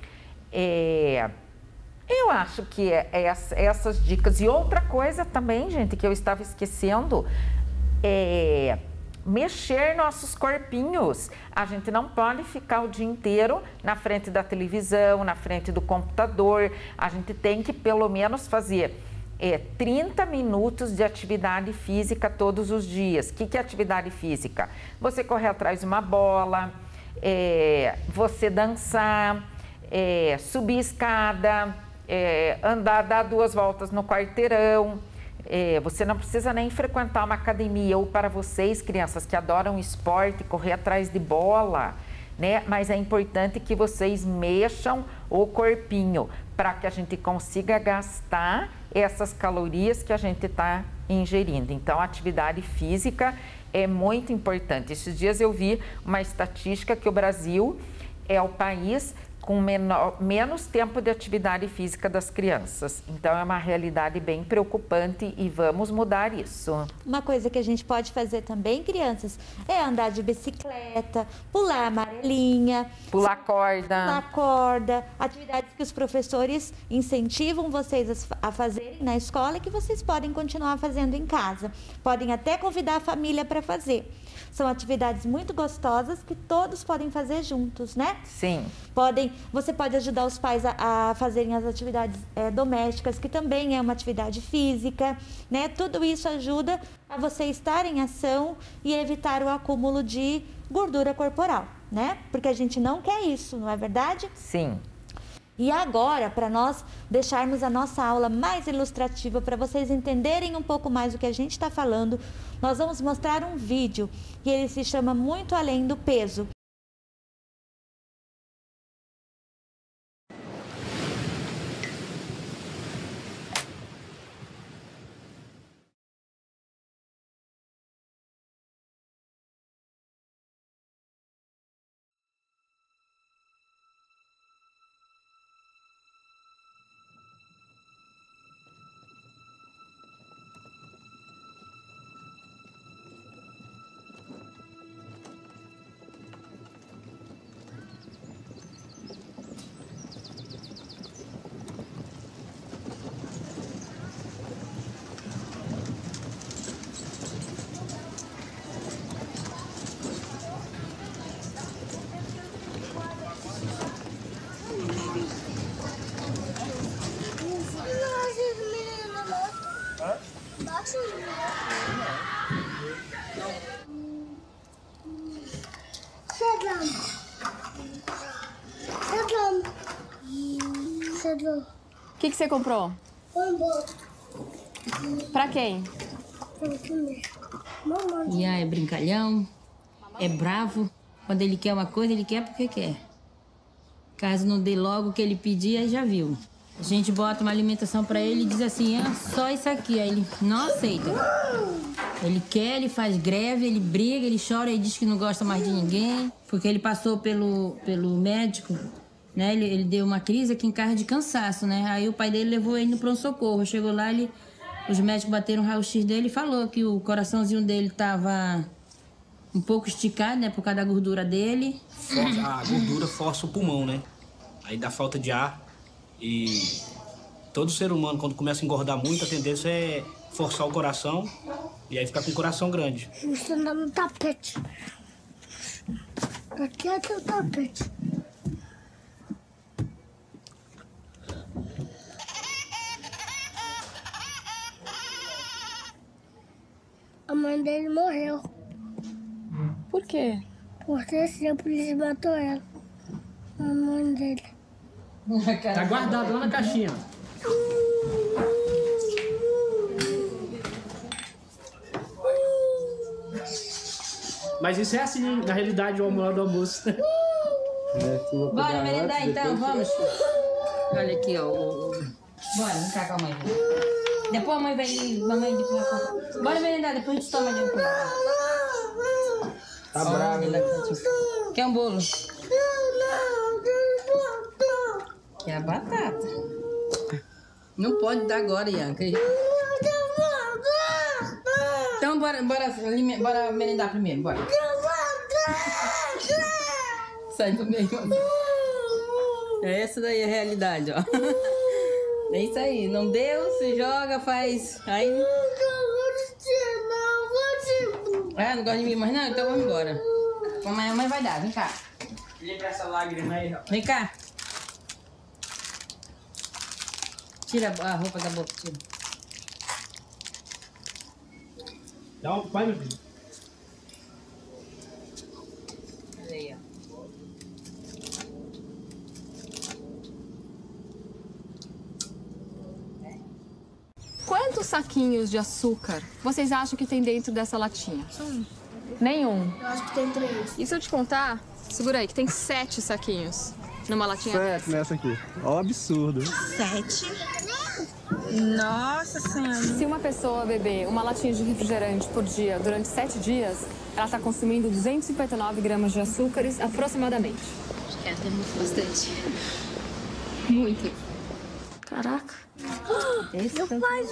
Eu acho que essas dicas. E outra coisa também, gente, que eu estava esquecendo, mexer nossos corpinhos. A gente não pode ficar o dia inteiro na frente da televisão, na frente do computador. A gente tem que pelo menos fazer 30 minutos de atividade física todos os dias. O que é atividade física? Você correr atrás de uma bola, você dançar, subir escada, andar, dar 2 voltas no quarteirão. Você não precisa nem frequentar uma academia, ou para vocês, crianças que adoram esporte, correr atrás de bola, né? Mas é importante que vocês mexam o corpinho para que a gente consiga gastar essas calorias que a gente está ingerindo. Então, a atividade física é muito importante. Esses dias eu vi uma estatística que o Brasil é o país com menos tempo de atividade física das crianças. Então, é uma realidade bem preocupante e vamos mudar isso. Uma coisa que a gente pode fazer também, crianças, é andar de bicicleta, pular amarelinha, pular corda. Atividades que os professores incentivam vocês a fazerem na escola e que vocês podem continuar fazendo em casa. Podem até convidar a família para fazer. São atividades muito gostosas que todos podem fazer juntos, né? Sim. Você pode ajudar os pais a fazerem as atividades domésticas, que também é uma atividade física, né? Tudo isso ajuda a você estar em ação e evitar o acúmulo de gordura corporal, né? Porque a gente não quer isso, não é verdade? Sim. E agora, para nós deixarmos a nossa aula mais ilustrativa, para vocês entenderem um pouco mais do que a gente está falando, nós vamos mostrar um vídeo e ele se chama Muito Além do Peso. O que você comprou? Um bolo. Pra quem? Pra comer. Mamãe. Ian é brincalhão, é bravo. Quando ele quer uma coisa, ele quer porque quer. Caso não dê logo o que ele pedir, aí já viu. A gente bota uma alimentação pra ele e diz assim, só isso aqui. Aí ele não aceita. Ele quer, ele faz greve, ele briga, ele chora, ele diz que não gosta mais de ninguém. Porque ele passou pelo médico, né? Ele deu uma crise aqui em casa de cansaço, né? Aí o pai dele levou ele no pronto-socorro. Chegou lá, os médicos bateram o raio-x dele e falou que o coraçãozinho dele tava um pouco esticado, né? Por causa da gordura dele. A gordura força o pulmão, né? Aí dá falta de ar. E todo ser humano, quando começa a engordar muito, a tendência é forçar o coração e aí ficar com o coração grande. Você anda no tapete. Aqui é teu tapete. A mãe dele morreu. Por quê? Porque sempre eles matou ela. A mãe dele. Tá guardado lá na caixinha. Mas isso é assim, na realidade, o almoço do almoço. Bora merendar então, vamos. Olha aqui, ó. Bora, vem cá com a mãe. Depois a mãe vai ir, mamãe depois. Bora merendar, depois a gente toma de um pouco. Tá bravo. Quer um bolo? Quer a batata. Não pode dar agora, Ianca. Então bora merendar primeiro, bora. Sai do meio. Essa daí é a realidade, ó. É isso aí, não deu, se joga, faz. Aí. Não vou te Ah, não gosta de mim mais não? Então vamos embora. Amanhã a mãe vai dar, vem cá. Limpa essa lágrima aí, ó. Vem cá. Tira a roupa da boca, tira. Dá um pai, meu filho. Olha aí, ó. Quantos saquinhos de açúcar vocês acham que tem dentro dessa latinha? Nenhum. Eu acho que tem 3. E se eu te contar? Segura aí, que tem 7 saquinhos numa latinha. 7 nessa aqui. Ó, absurdo. 7? Nossa Senhora. Se uma pessoa beber uma latinha de refrigerante por dia durante 7 dias, ela está consumindo 259 gramas de açúcares aproximadamente. Acho que é até muito bastante. Muito. Caraca. Meu pai.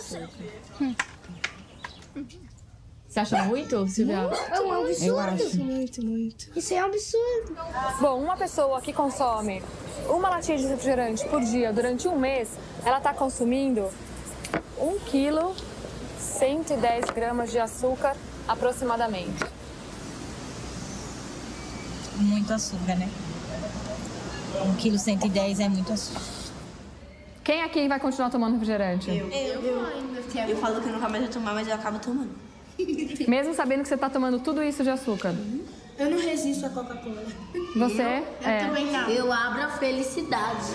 Você acha muito, Silvia? É um absurdo. Eu acho. Muito. Isso é um absurdo. Bom, uma pessoa que consome uma latinha de refrigerante por dia durante um mês, ela está consumindo 1 quilo, 110 gramas de açúcar aproximadamente. Muito açúcar, né? 1 quilo 110 é muito açúcar. Quem aqui vai continuar tomando refrigerante? Eu falo que nunca mais vou tomar, mas eu acabo tomando. Mesmo sabendo que você está tomando tudo isso de açúcar? Eu não resisto à Coca-Cola. Você? Eu também não. Eu abro a felicidade.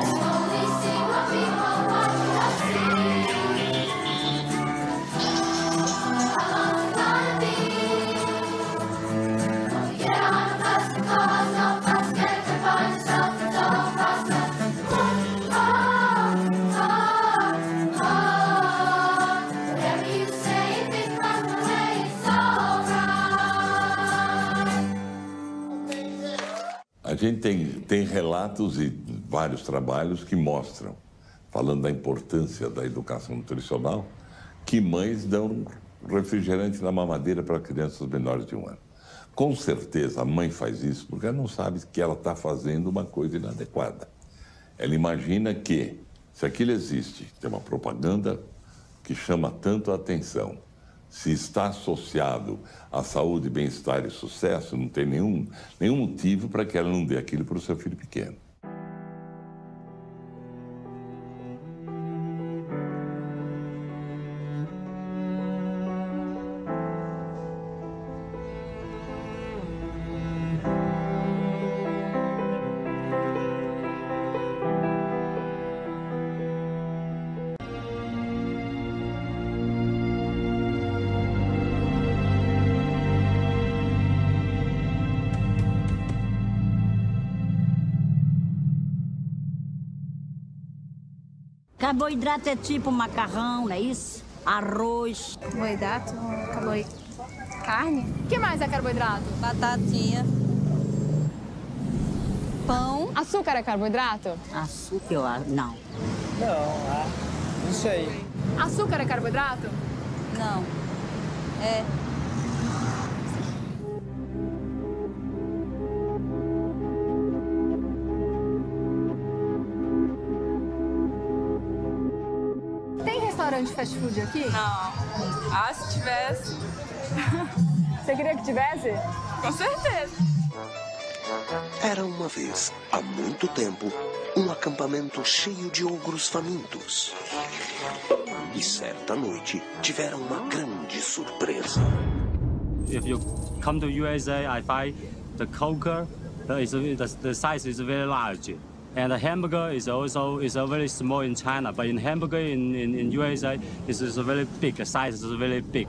A gente tem relatos e vários trabalhos que mostram, falando da importância da educação nutricional, que mães dão refrigerante na mamadeira para crianças menores de 1 ano. Com certeza a mãe faz isso porque ela não sabe que ela está fazendo uma coisa inadequada. Ela imagina que, se aquilo existe, tem uma propaganda que chama tanto a atenção, se está associado à saúde, bem-estar e sucesso, não tem nenhum motivo para que ela não dê aquilo para o seu filho pequeno. Carboidrato é tipo macarrão, não é isso? Arroz. Carboidrato? Carne? O que mais é carboidrato? Batatinha. Pão. Açúcar é carboidrato? Açúcar, eu acho. Não. Não sei. Açúcar é carboidrato? Não. É. Restaurante fast food aqui? Não. Ah, se tivesse. Você queria que tivesse? Com certeza. Era uma vez, há muito tempo, um acampamento cheio de ogros famintos. E certa noite tiveram uma grande surpresa. If you come to USA, I find the Coke, the size is very large. And the hamburger is also very small in China, but in hamburger in USA is very big. The size is very big.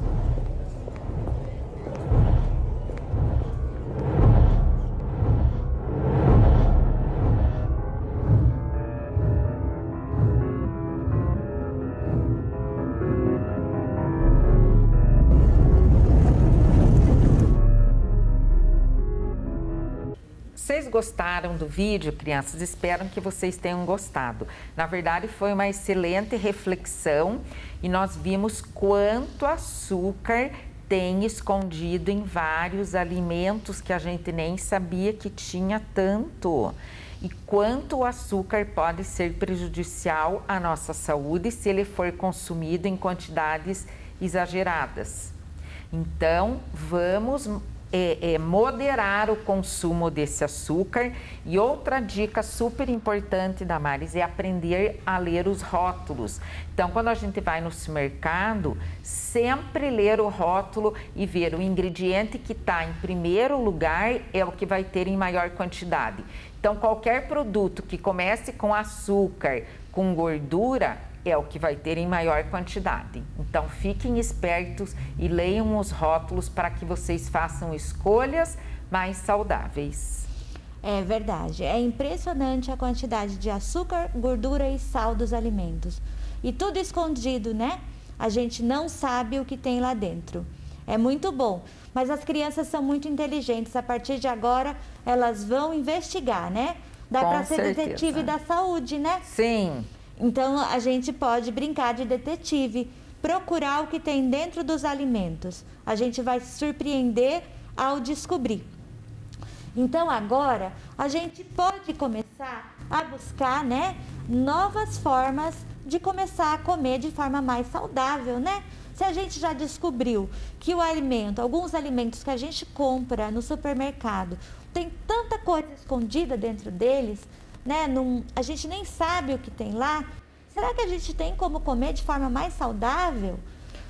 Vocês gostaram do vídeo, crianças? Espero que vocês tenham gostado. Na verdade, foi uma excelente reflexão e nós vimos quanto açúcar tem escondido em vários alimentos que a gente nem sabia que tinha tanto. E quanto o açúcar pode ser prejudicial à nossa saúde se ele for consumido em quantidades exageradas. Então, vamos moderar o consumo desse açúcar. E outra dica super importante, Damares, é aprender a ler os rótulos. Então, quando a gente vai no supermercado, sempre ler o rótulo e ver o ingrediente que está em primeiro lugar é o que vai ter em maior quantidade. Então, qualquer produto que comece com açúcar, com gordura, é o que vai ter em maior quantidade. Então, fiquem espertos e leiam os rótulos para que vocês façam escolhas mais saudáveis. É verdade. É impressionante a quantidade de açúcar, gordura e sal dos alimentos. E tudo escondido, né? A gente não sabe o que tem lá dentro. É muito bom. Mas as crianças são muito inteligentes. A partir de agora, elas vão investigar, né? Dá para ser detetive da saúde, né? Sim. Então, a gente pode brincar de detetive, procurar o que tem dentro dos alimentos. A gente vai se surpreender ao descobrir. Então, agora, a gente pode começar a buscar, né, novas formas de começar a comer de forma mais saudável, né? Se a gente já descobriu que o alimento, alguns alimentos que a gente compra no supermercado, tem tanta coisa escondida dentro deles, né? A gente nem sabe o que tem lá. Será que a gente tem como comer de forma mais saudável?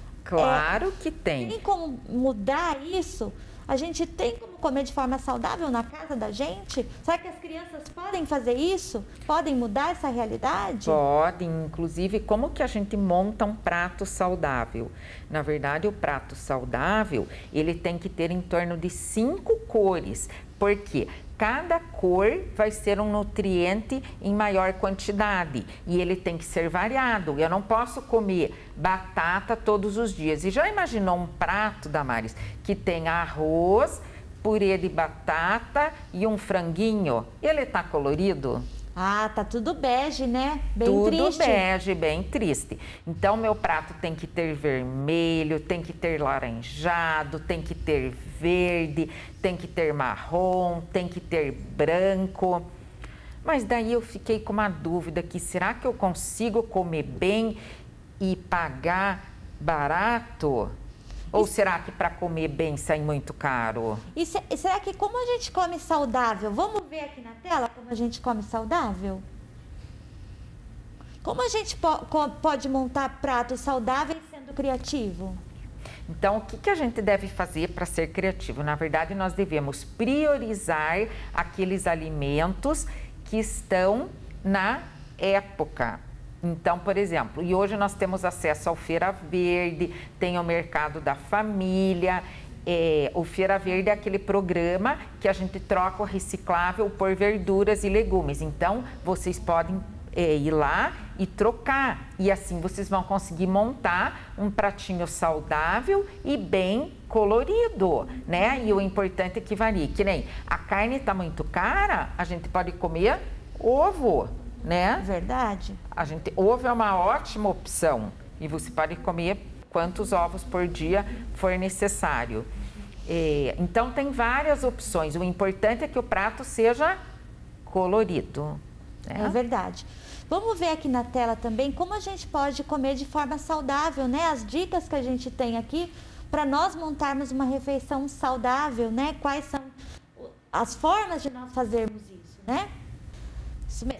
Claro que tem. Tem como mudar isso? A gente tem como comer de forma saudável na casa da gente? Será que as crianças podem fazer isso? Podem mudar essa realidade? Podem. Inclusive, como que a gente monta um prato saudável? Na verdade, o prato saudável, ele tem que ter em torno de 5 cores. Por quê? Cada cor vai ser um nutriente em maior quantidade e ele tem que ser variado. Eu não posso comer batata todos os dias. E já imaginou um prato, Damares, que tem arroz, purê de batata e um franguinho? Ele tá colorido? Ah, tá tudo bege, né? Bem triste. Tudo bege, bem triste. Então, meu prato tem que ter vermelho, tem que ter laranjado, tem que ter verde, tem que ter marrom, tem que ter branco. Mas daí eu fiquei com uma dúvida aqui, será que eu consigo comer bem e pagar barato? Ou será que para comer bem sai muito caro? E será que como a gente come saudável? Vamos ver aqui na tela como a gente come saudável? Como a gente pode montar pratos saudáveis sendo criativo? Então, o que a gente deve fazer para ser criativo? Na verdade, nós devemos priorizar aqueles alimentos que estão na época. Então, por exemplo, e hoje nós temos acesso ao Feira Verde, tem o Mercado da Família. O Feira Verde é aquele programa que a gente troca o reciclável por verduras e legumes. Então, vocês podem ir lá e trocar. E assim vocês vão conseguir montar um pratinho saudável e bem colorido, né? E o importante é que varie. Que nem a carne está muito cara, a gente pode comer ovo, né? Verdade. Ovo é uma ótima opção e você pode comer quantos ovos por dia for necessário. Então tem várias opções. O importante é que o prato seja colorido, né? É verdade. Vamos ver aqui na tela também como a gente pode comer de forma saudável, né? As dicas que a gente tem aqui para nós montarmos uma refeição saudável, né? Quais são as formas de nós fazermos isso, né? Isso mesmo.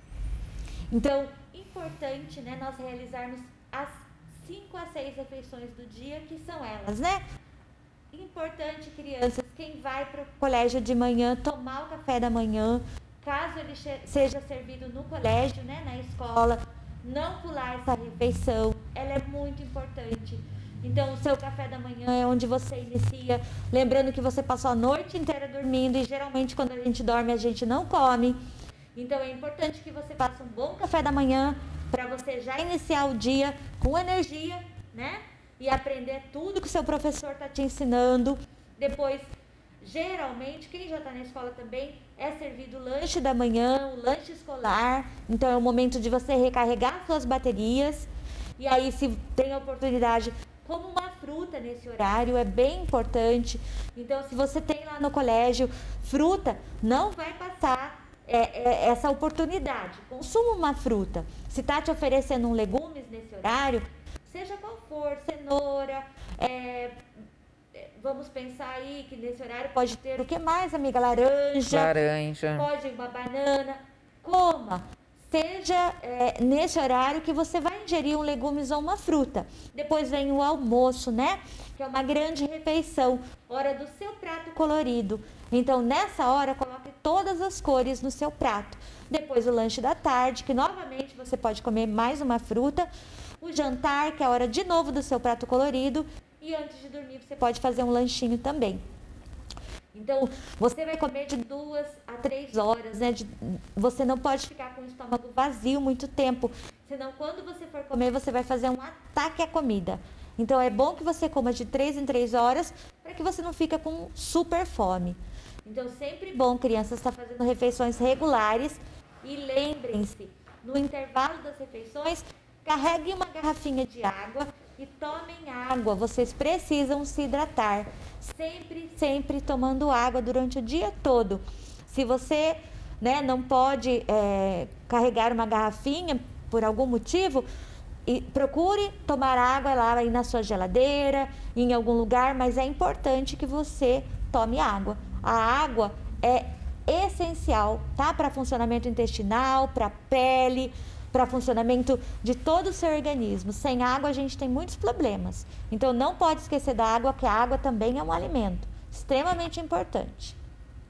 Então, importante, né, nós realizarmos as 5 a 6 refeições do dia, que são elas, né? Importante, crianças, quem vai para o colégio de manhã, tomar o café da manhã, caso ele seja servido no colégio, né, na escola, não pular essa refeição, ela é muito importante. Então, o seu café da manhã é onde você inicia, lembrando que você passou a noite inteira dormindo e geralmente quando a gente dorme a gente não come. Então, é importante que você faça um bom café da manhã para você já iniciar o dia com energia, né? E aprender tudo que o seu professor está te ensinando. Depois, geralmente, quem já está na escola também, é servido o lanche da manhã, o lanche escolar. Então, é o momento de você recarregar suas baterias. E aí, se tem a oportunidade, como uma fruta nesse horário, é bem importante. Então, se você tem lá no colégio fruta, não vai passar essa oportunidade. Consuma uma fruta. Se está te oferecendo um legumes nesse horário, seja qual for, cenoura, Vamos pensar aí que nesse horário pode ter o que mais, amiga? Laranja. Laranja. Pode uma banana. Coma. Seja nesse horário que você vai ingerir um legumes ou uma fruta. Depois vem o almoço, né? Que é uma grande refeição. Hora do seu prato colorido. Então, nessa hora, coloque todas as cores no seu prato. Depois o lanche da tarde, que novamente você pode comer mais uma fruta. O jantar, que é a hora de novo do seu prato colorido. E antes de dormir, você pode fazer um lanchinho também. Então, você vai comer de 2 a 3 horas, né? Você não pode ficar com o estômago vazio muito tempo. Senão, quando você for comer, você vai fazer um ataque à comida. Então, é bom que você coma de 3 em 3 horas, para que você não fique com super fome. Então, sempre bom, crianças, estar fazendo refeições regulares. E lembrem-se, no intervalo das refeições, carreguem uma garrafinha de água e tomem água. Vocês precisam se hidratar. Sempre, sempre tomando água durante o dia todo. Se você, né, não pode carregar uma garrafinha por algum motivo, procure tomar água lá aí na sua geladeira, em algum lugar, mas é importante que você tome água. A água é essencial, tá? Para funcionamento intestinal, para pele, para funcionamento de todo o seu organismo. Sem água a gente tem muitos problemas. Então não pode esquecer da água, que a água também é um alimento extremamente importante.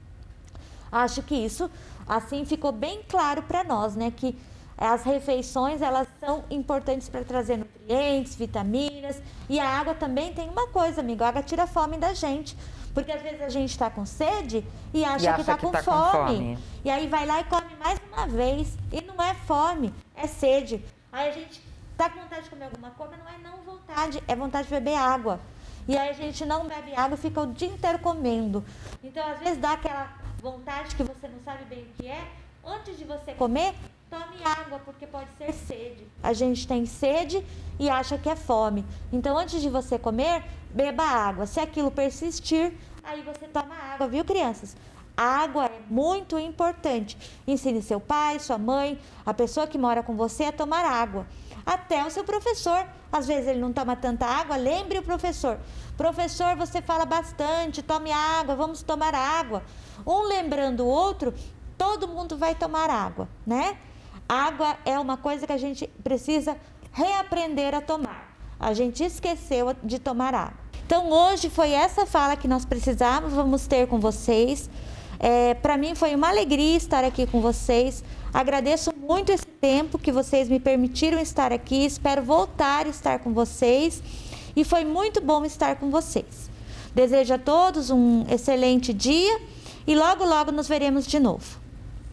Acho que isso assim ficou bem claro para nós, né, que as refeições elas são importantes para trazer nutrientes, vitaminas, e a água também tem uma coisa, amigo, a água tira a fome da gente. Porque às vezes a gente está com sede e acha que está com fome. E aí vai lá e come mais uma vez. E não é fome, é sede. Aí a gente está com vontade de comer alguma coisa, mas não é não vontade, é vontade de beber água. E aí a gente não bebe água e fica o dia inteiro comendo. Então às vezes dá aquela vontade que você não sabe bem o que é. Antes de você comer, tome água, porque pode ser sede. A gente tem sede e acha que é fome. Então, antes de você comer, beba água. Se aquilo persistir, aí você toma água, viu, crianças? A água é muito importante. Ensine seu pai, sua mãe, a pessoa que mora com você a tomar água. Até o seu professor. Às vezes ele não toma tanta água, lembre o professor. Professor, você fala bastante, tome água, vamos tomar água. Um lembrando o outro, todo mundo vai tomar água, né? Água é uma coisa que a gente precisa reaprender a tomar. A gente esqueceu de tomar água. Então, hoje foi essa fala que nós precisávamos ter com vocês. Para mim foi uma alegria estar aqui com vocês. Agradeço muito esse tempo que vocês me permitiram estar aqui. Espero voltar a estar com vocês. E foi muito bom estar com vocês. Desejo a todos um excelente dia e logo, logo nos veremos de novo.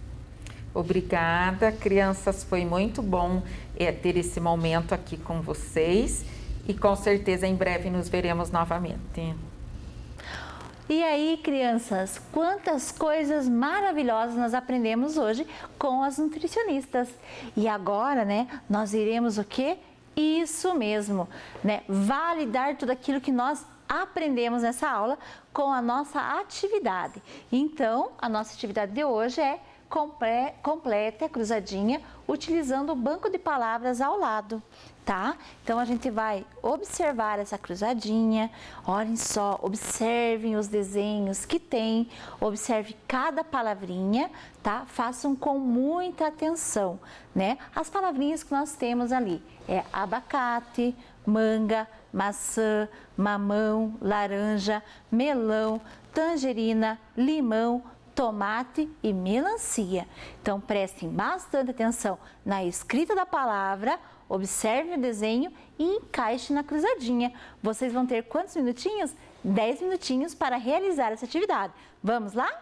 Obrigada, crianças, foi muito bom ter esse momento aqui com vocês e com certeza em breve nos veremos novamente. E aí, crianças, quantas coisas maravilhosas nós aprendemos hoje com as nutricionistas. E agora, né, nós iremos o quê? Isso mesmo, né, validar tudo aquilo que nós aprendemos nessa aula com a nossa atividade. Então, a nossa atividade de hoje é completa a cruzadinha utilizando o banco de palavras ao lado, tá? Então a gente vai observar essa cruzadinha, olhem só, observem os desenhos que tem, observe cada palavrinha, tá? Façam com muita atenção, né? As palavrinhas que nós temos ali é abacate, manga, maçã, mamão, laranja, melão, tangerina, limão, tomate e melancia. Então prestem bastante atenção na escrita da palavra, observe o desenho e encaixe na cruzadinha. Vocês vão ter quantos minutinhos? 10 minutinhos para realizar essa atividade. Vamos lá?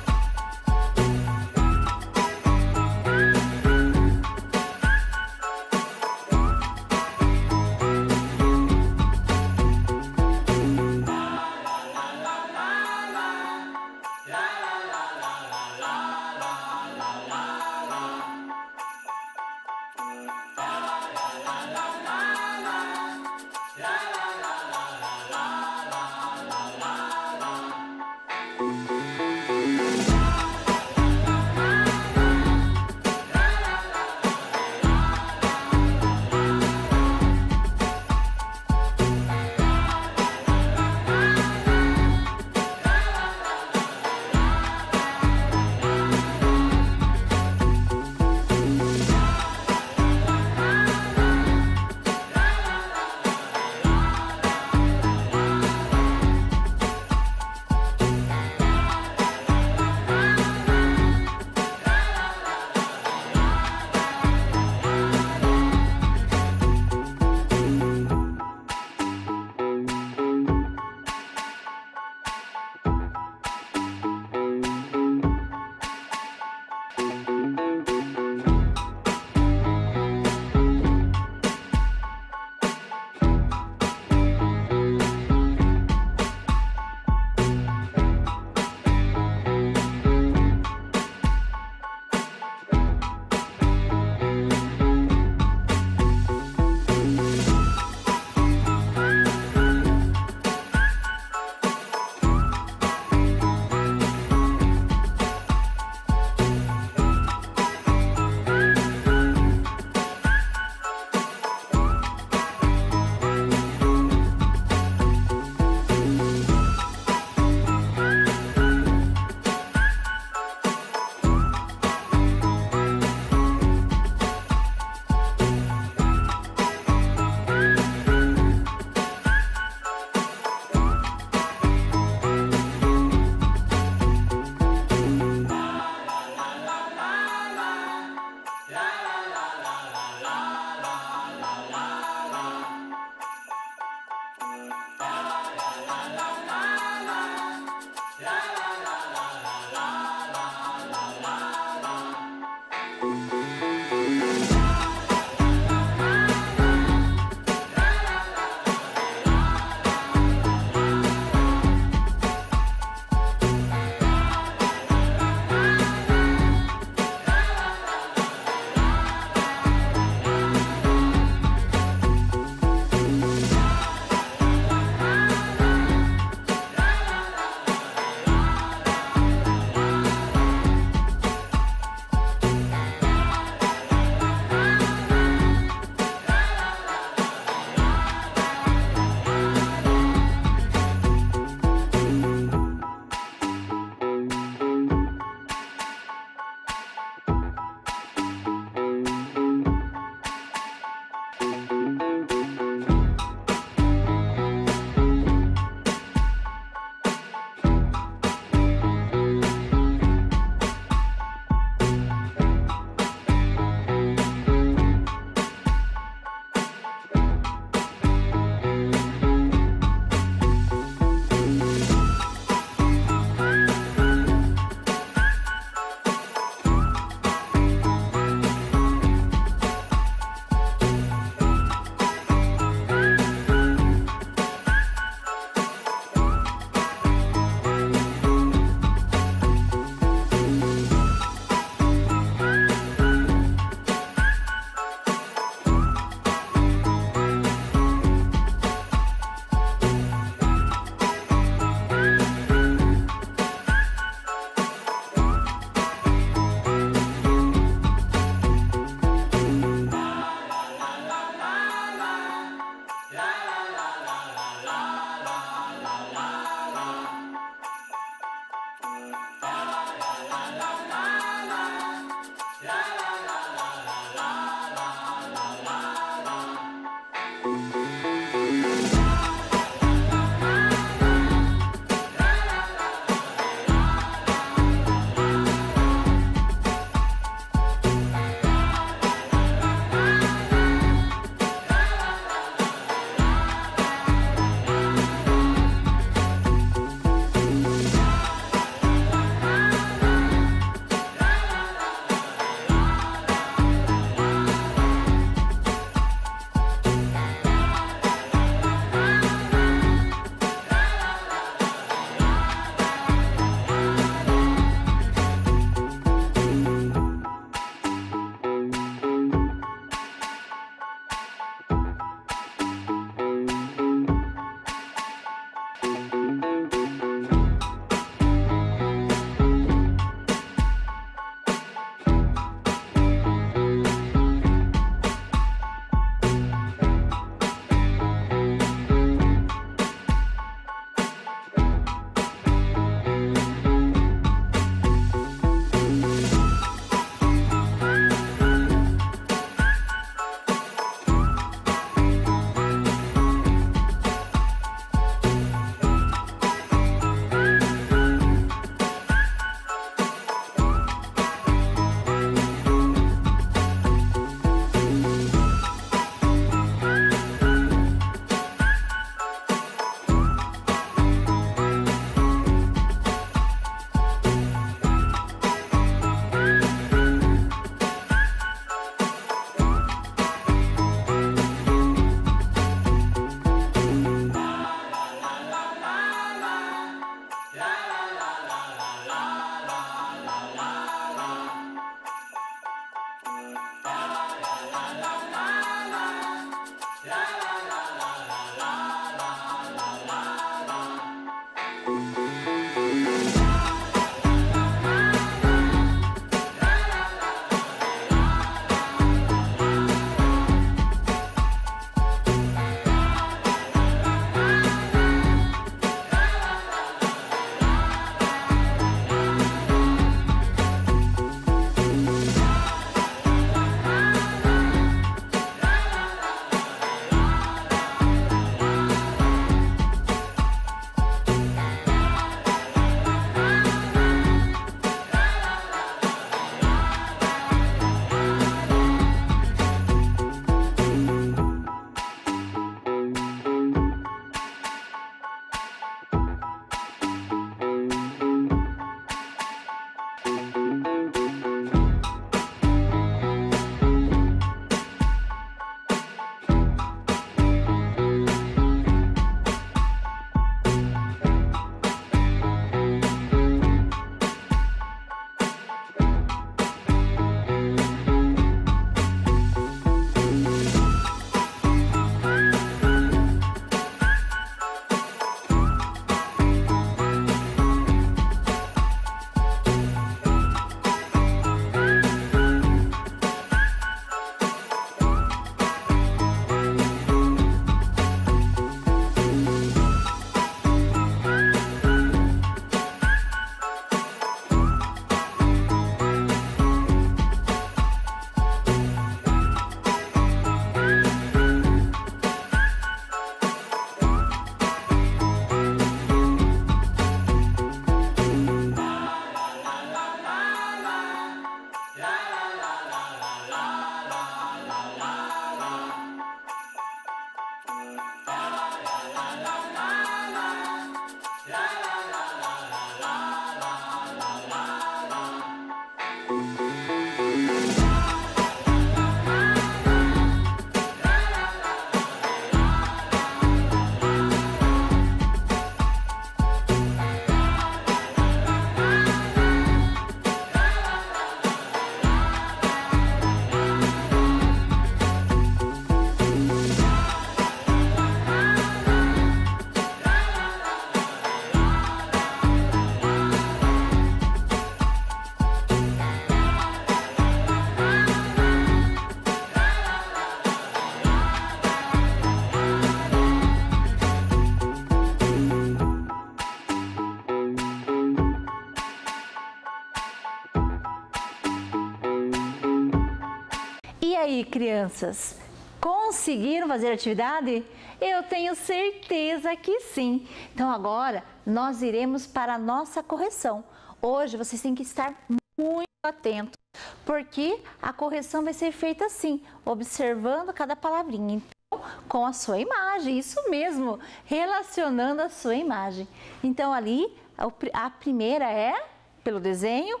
aí, crianças? Conseguiram fazer a atividade? Eu tenho certeza que sim. Então agora nós iremos para a nossa correção. Hoje vocês têm que estar muito atentos, porque a correção vai ser feita assim, observando cada palavrinha. Então, com a sua imagem, isso mesmo, relacionando a sua imagem. Então ali, a primeira é, pelo desenho,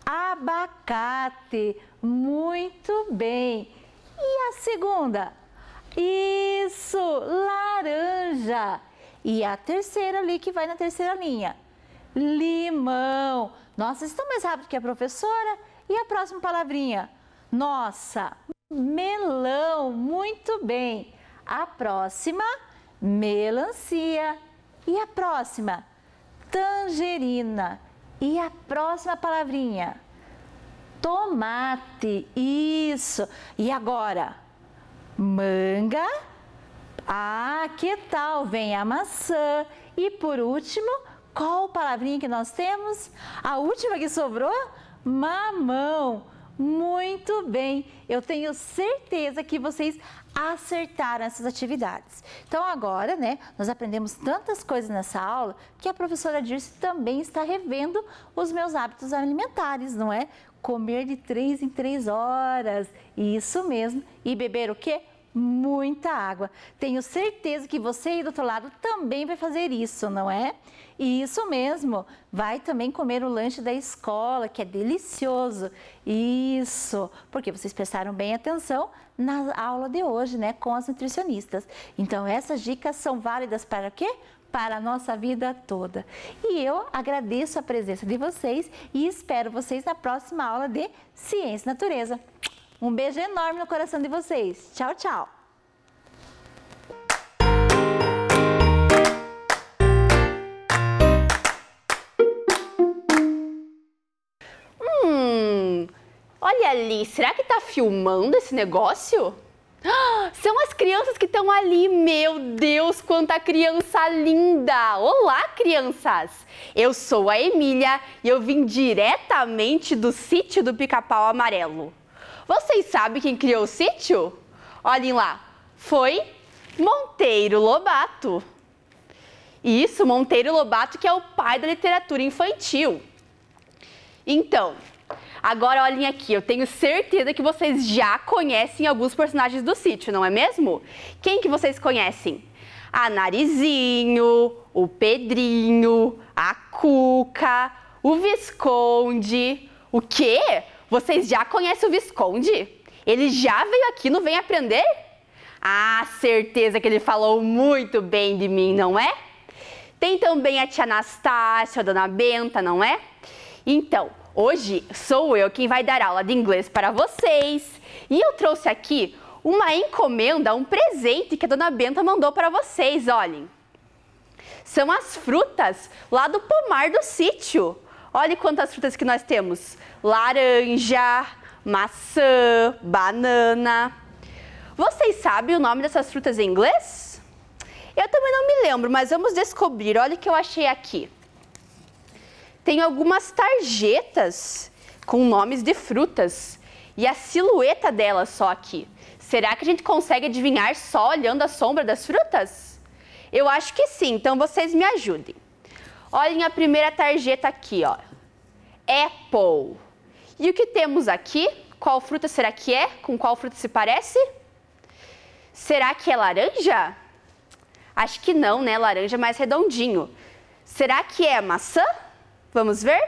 abacate. Muito bem. E a segunda? Isso, laranja. E a terceira ali, que vai na terceira linha, limão. Nossa, vocês estão mais rápido que a professora. E a próxima palavrinha? Nossa, melão. Muito bem. A próxima, melancia. E a próxima? Tangerina. E a próxima palavrinha? Tomate. Isso. E agora? Manga. Ah, que tal? Vem a maçã. E por último, qual palavrinha que nós temos? A última que sobrou? Mamão. Muito bem. Eu tenho certeza que vocês acertaram essas atividades. Então agora, né, nós aprendemos tantas coisas nessa aula que a professora Dirce também está revendo os meus hábitos alimentares, não é? Comer de 3 em 3 horas, isso mesmo. E beber o quê? Muita água. Tenho certeza que você aí do outro lado também vai fazer isso, não é? Isso mesmo. Vai também comer o lanche da escola, que é delicioso. Isso, porque vocês prestaram bem atenção na aula de hoje, né, com as nutricionistas. Então, essas dicas são válidas para o quê? Para a nossa vida toda. E eu agradeço a presença de vocês e espero vocês na próxima aula de Ciência e Natureza. Um beijo enorme no coração de vocês. Tchau, tchau! Olha ali, será que tá filmando esse negócio? São as crianças que estão ali. Meu Deus, quanta criança linda! Olá, crianças! Eu sou a Emília e eu vim diretamente do sítio do Pica-Pau Amarelo. Vocês sabem quem criou o sítio? Olhem lá, foi Monteiro Lobato. Isso, Monteiro Lobato, que é o pai da literatura infantil. Então, agora olhem aqui, eu tenho certeza que vocês já conhecem alguns personagens do sítio, não é mesmo? Quem que vocês conhecem? A Narizinho, o Pedrinho, a Cuca, o Visconde. O quê? Vocês já conhecem o Visconde? Ele já veio aqui no Vem Aprender? Ah, certeza que ele falou muito bem de mim, não é? Tem também a tia Anastácia, a dona Benta, não é? Então, hoje sou eu quem vai dar aula de inglês para vocês. E eu trouxe aqui uma encomenda, um presente que a dona Benta mandou para vocês, olhem. São as frutas lá do pomar do sítio. Olhem quantas frutas que nós temos. Laranja, maçã, banana. Vocês sabem o nome dessas frutas em inglês? Eu também não me lembro, mas vamos descobrir. Olha o que eu achei aqui. Tem algumas tarjetas com nomes de frutas e a silhueta delas só aqui. Será que a gente consegue adivinhar só olhando a sombra das frutas? Eu acho que sim, então vocês me ajudem. Olhem a primeira tarjeta aqui, ó. Apple. E o que temos aqui? Qual fruta será que é? Com qual fruta se parece? Será que é laranja? Acho que não, né? Laranja é mais redondinho. Será que é maçã? Vamos ver?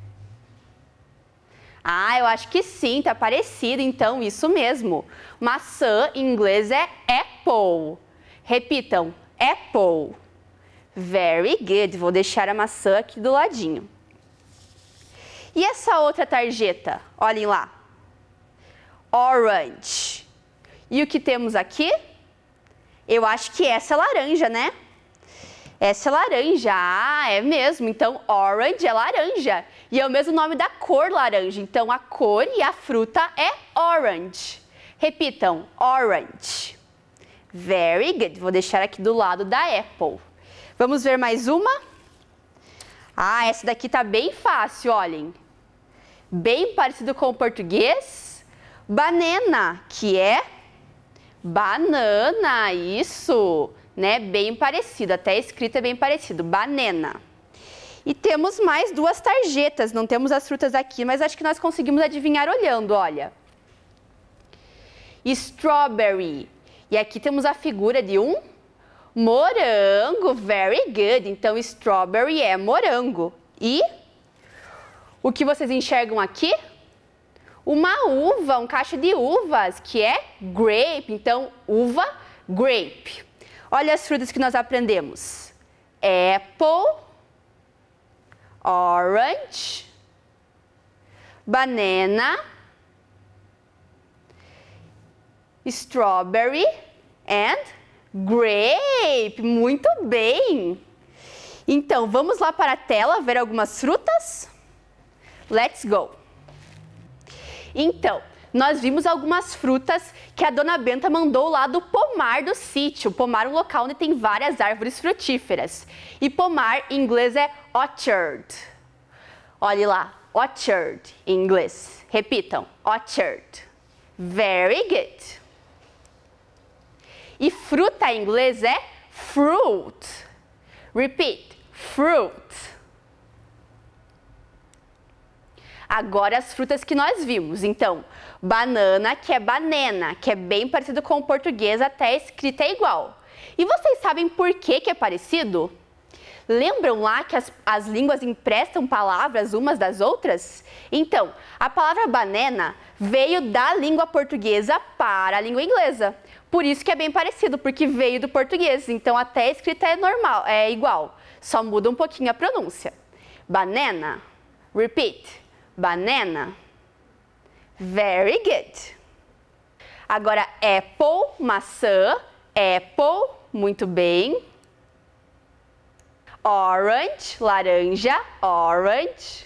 Ah, eu acho que sim, tá parecido, então isso mesmo. Maçã em inglês é apple. Repitam, apple. Very good. Vou deixar a maçã aqui do ladinho. E essa outra tarjeta? Olhem lá. Orange. E o que temos aqui? Eu acho que essa é laranja, né? Essa é laranja. Ah, é mesmo. Então, orange é laranja. E é o mesmo nome da cor laranja. Então, a cor e a fruta é orange. Repitam, orange. Very good. Vou deixar aqui do lado da apple. Vamos ver mais uma? Ah, essa daqui tá bem fácil, olhem. Bem parecido com o português. banana, que é banana, isso, né? Bem parecido, até a escrita é bem parecido, banana. E temos mais 2 tarjetas, não temos as frutas aqui, mas acho que nós conseguimos adivinhar olhando, olha. Strawberry. E aqui temos a figura de um morango, very good. Então, strawberry é morango. E o que vocês enxergam aqui? Uma uva, um cacho de uvas, que é grape. Então, uva, grape. Olha as frutas que nós aprendemos. Apple, orange, banana, strawberry and grape. Muito bem! Então, vamos lá para a tela ver algumas frutas? Let's go! Então, nós vimos algumas frutas que a dona Benta mandou lá do pomar do sítio. Pomar é um local onde tem várias árvores frutíferas. E pomar em inglês é orchard. Olhe lá, orchard em inglês. Repitam, orchard. Very good. E fruta em inglês é fruit. Repeat, fruit. Agora as frutas que nós vimos. Então, banana, que é banana, que é bem parecido com o português, até a escrita é igual. E vocês sabem por que é parecido? Lembram lá que as línguas emprestam palavras umas das outras? Então, a palavra banana veio da língua portuguesa para a língua inglesa. Por isso que é bem parecido, porque veio do português. Então, até a escrita é normal, é igual. Só muda um pouquinho a pronúncia. Banana. Repeat. Banana. Very good. Agora, apple, maçã. Apple, muito bem. Orange, laranja. Orange.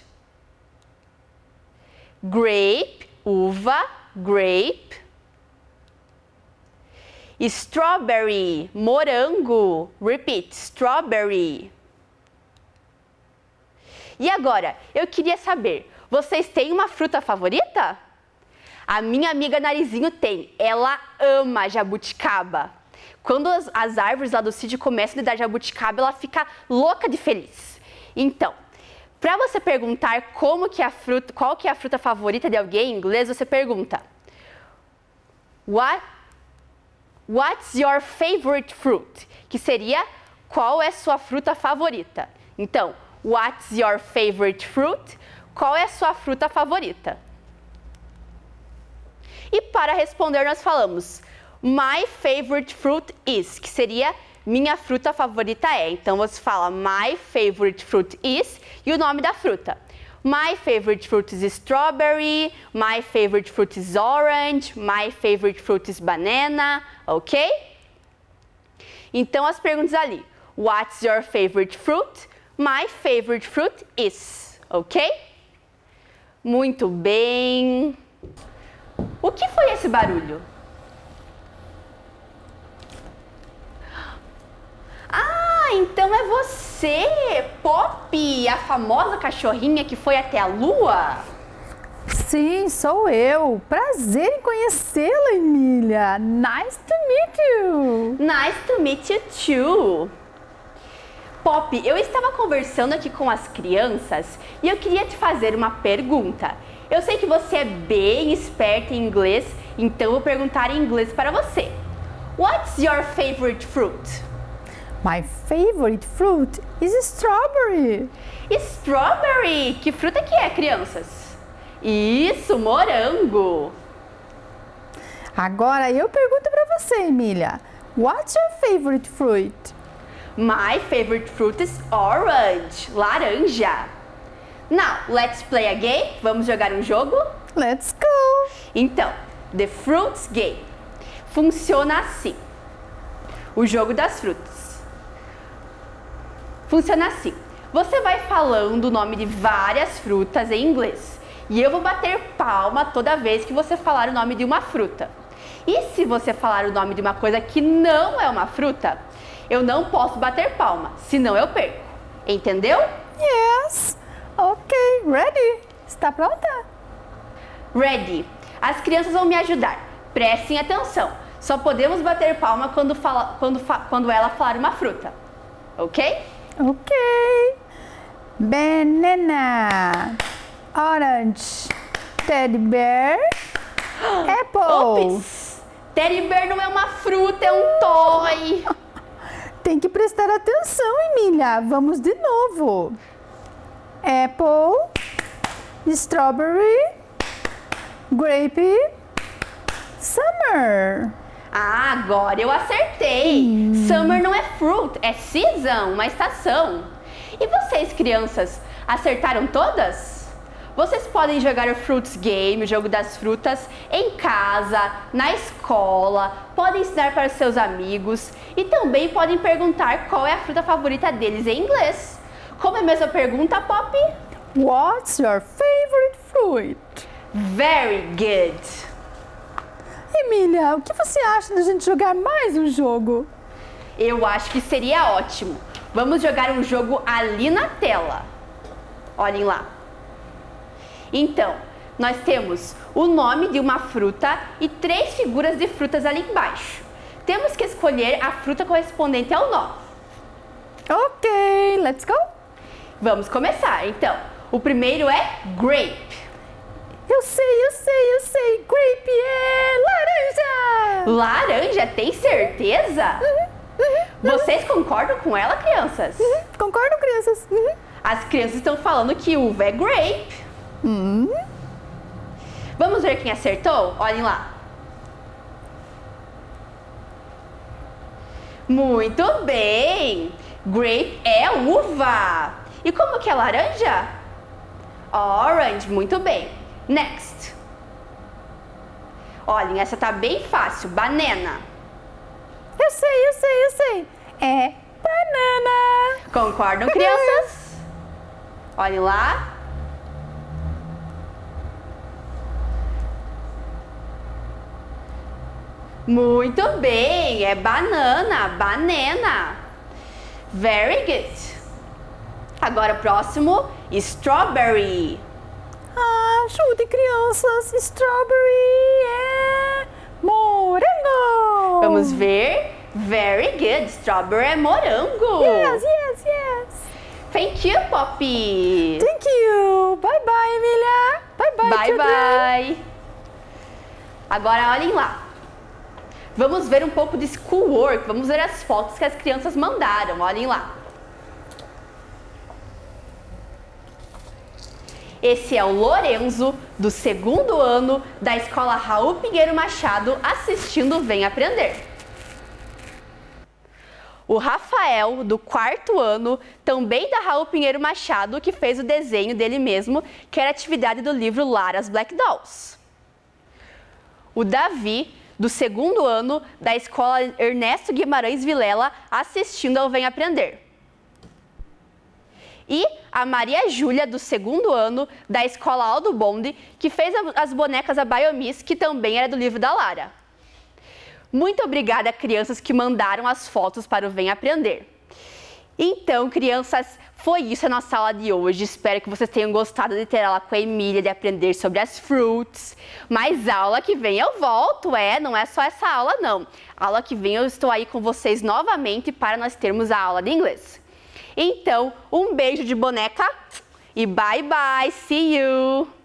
Grape, uva. Grape. Strawberry, morango. Repeat, strawberry. E agora, eu queria saber, vocês têm uma fruta favorita? A minha amiga Narizinho tem, ela ama jabuticaba. Quando as árvores lá do sítio começam a dar jabuticaba, ela fica louca de feliz. Então, para você perguntar qual que é a fruta favorita de alguém em inglês, você pergunta What's your favorite fruit? Que seria, qual é sua fruta favorita? Então, what's your favorite fruit? Qual é a sua fruta favorita? E para responder, nós falamos my favorite fruit is, que seria minha fruta favorita é. Então, você fala my favorite fruit is e o nome da fruta. My favorite fruit is strawberry, my favorite fruit is orange, my favorite fruit is banana, ok? Então, as perguntas ali. What's your favorite fruit? My favorite fruit is, ok? Muito bem. O que foi esse barulho? Ah, então é você, Pop, a famosa cachorrinha que foi até a Lua? Sim, sou eu. Prazer em conhecê-la, Emília. Nice to meet you. Nice to meet you too. Pop, eu estava conversando aqui com as crianças e eu queria te fazer uma pergunta. Eu sei que você é bem esperta em inglês, então vou perguntar em inglês para você. What's your favorite fruit? My favorite fruit is strawberry. Strawberry? Que fruta que é, crianças? Isso, morango. Agora eu pergunto para você, Emília. What's your favorite fruit? My favorite fruit is orange, laranja. Now, let's play a game. Vamos jogar um jogo? Let's go. Então, the fruits game. Funciona assim. O jogo das frutas. Funciona assim. Você vai falando o nome de várias frutas em inglês. E eu vou bater palma toda vez que você falar o nome de uma fruta. E se você falar o nome de uma coisa que não é uma fruta, eu não posso bater palma, senão eu perco. Entendeu? Yes. Ok, ready. Está pronta? Ready. As crianças vão me ajudar. Prestem atenção. Só podemos bater palma quando ela falar uma fruta. Ok? Ok. Banana. Orange. Teddy bear. Apple. Ops! Teddy bear não é uma fruta, é um toy. Tem que prestar atenção, Emília. Vamos de novo. Apple. Strawberry. Grape. Summer. Ah, agora eu acertei. Summer não é fruit, é season, uma estação. E vocês, crianças, acertaram todas? Vocês podem jogar o Fruits Game, o jogo das frutas, em casa, na escola, podem ensinar para os seus amigos e também podem perguntar qual é a fruta favorita deles em inglês. Como é a mesma pergunta, Pop? What's your favorite fruit? Very good. Emília, o que você acha da gente jogar mais um jogo? Eu acho que seria ótimo. Vamos jogar um jogo ali na tela. Olhem lá. Então, nós temos o nome de uma fruta e 3 figuras de frutas ali embaixo. Temos que escolher a fruta correspondente ao nome. Ok, let's go. Vamos começar. Então, o primeiro é grape. Eu sei. Grape é laranja. Laranja? Tem certeza? Vocês concordam com ela, crianças? Concordo, crianças. As crianças estão falando que uva é grape. Vamos ver quem acertou? Olhem lá. Muito bem! Grape é uva. E como que é laranja? Orange, muito bem. Next. Olhem, essa tá bem fácil. Banana. Eu sei. É banana. Concordam, crianças? Olhem lá. Muito bem, é banana. Very good. Agora o próximo, strawberry. Ajudem, crianças. Strawberry é morango. Vamos ver. Very good. Strawberry é morango. Yes. Thank you, Poppy. Thank you. Bye, Emília. Bye. Agora olhem lá. Vamos ver um pouco de schoolwork. Vamos ver as fotos que as crianças mandaram. Olhem lá. Esse é o Lorenzo, do 2º ano, da escola Raul Pinheiro Machado, assistindo Vem Aprender. O Rafael, do 4º ano, também da Raul Pinheiro Machado, que fez o desenho dele mesmo, que era atividade do livro Lara's Black Dolls. O Davi, do 2º ano, da escola Ernesto Guimarães Vilela, assistindo ao Vem Aprender. E a Maria Júlia, do 2º ano, da escola Aldo Bonde, que fez as bonecas Abayomis, que também era do livro da Lara. Muito obrigada, crianças que mandaram as fotos para o Vem Aprender. Então, crianças, foi isso a nossa aula de hoje. Espero que vocês tenham gostado de ter aula com a Emília, de aprender sobre as fruits. Mas aula que vem eu volto, não é só essa aula não. Aula que vem eu estou aí com vocês novamente para nós termos a aula de inglês. Então, um beijo de boneca e bye bye, see you!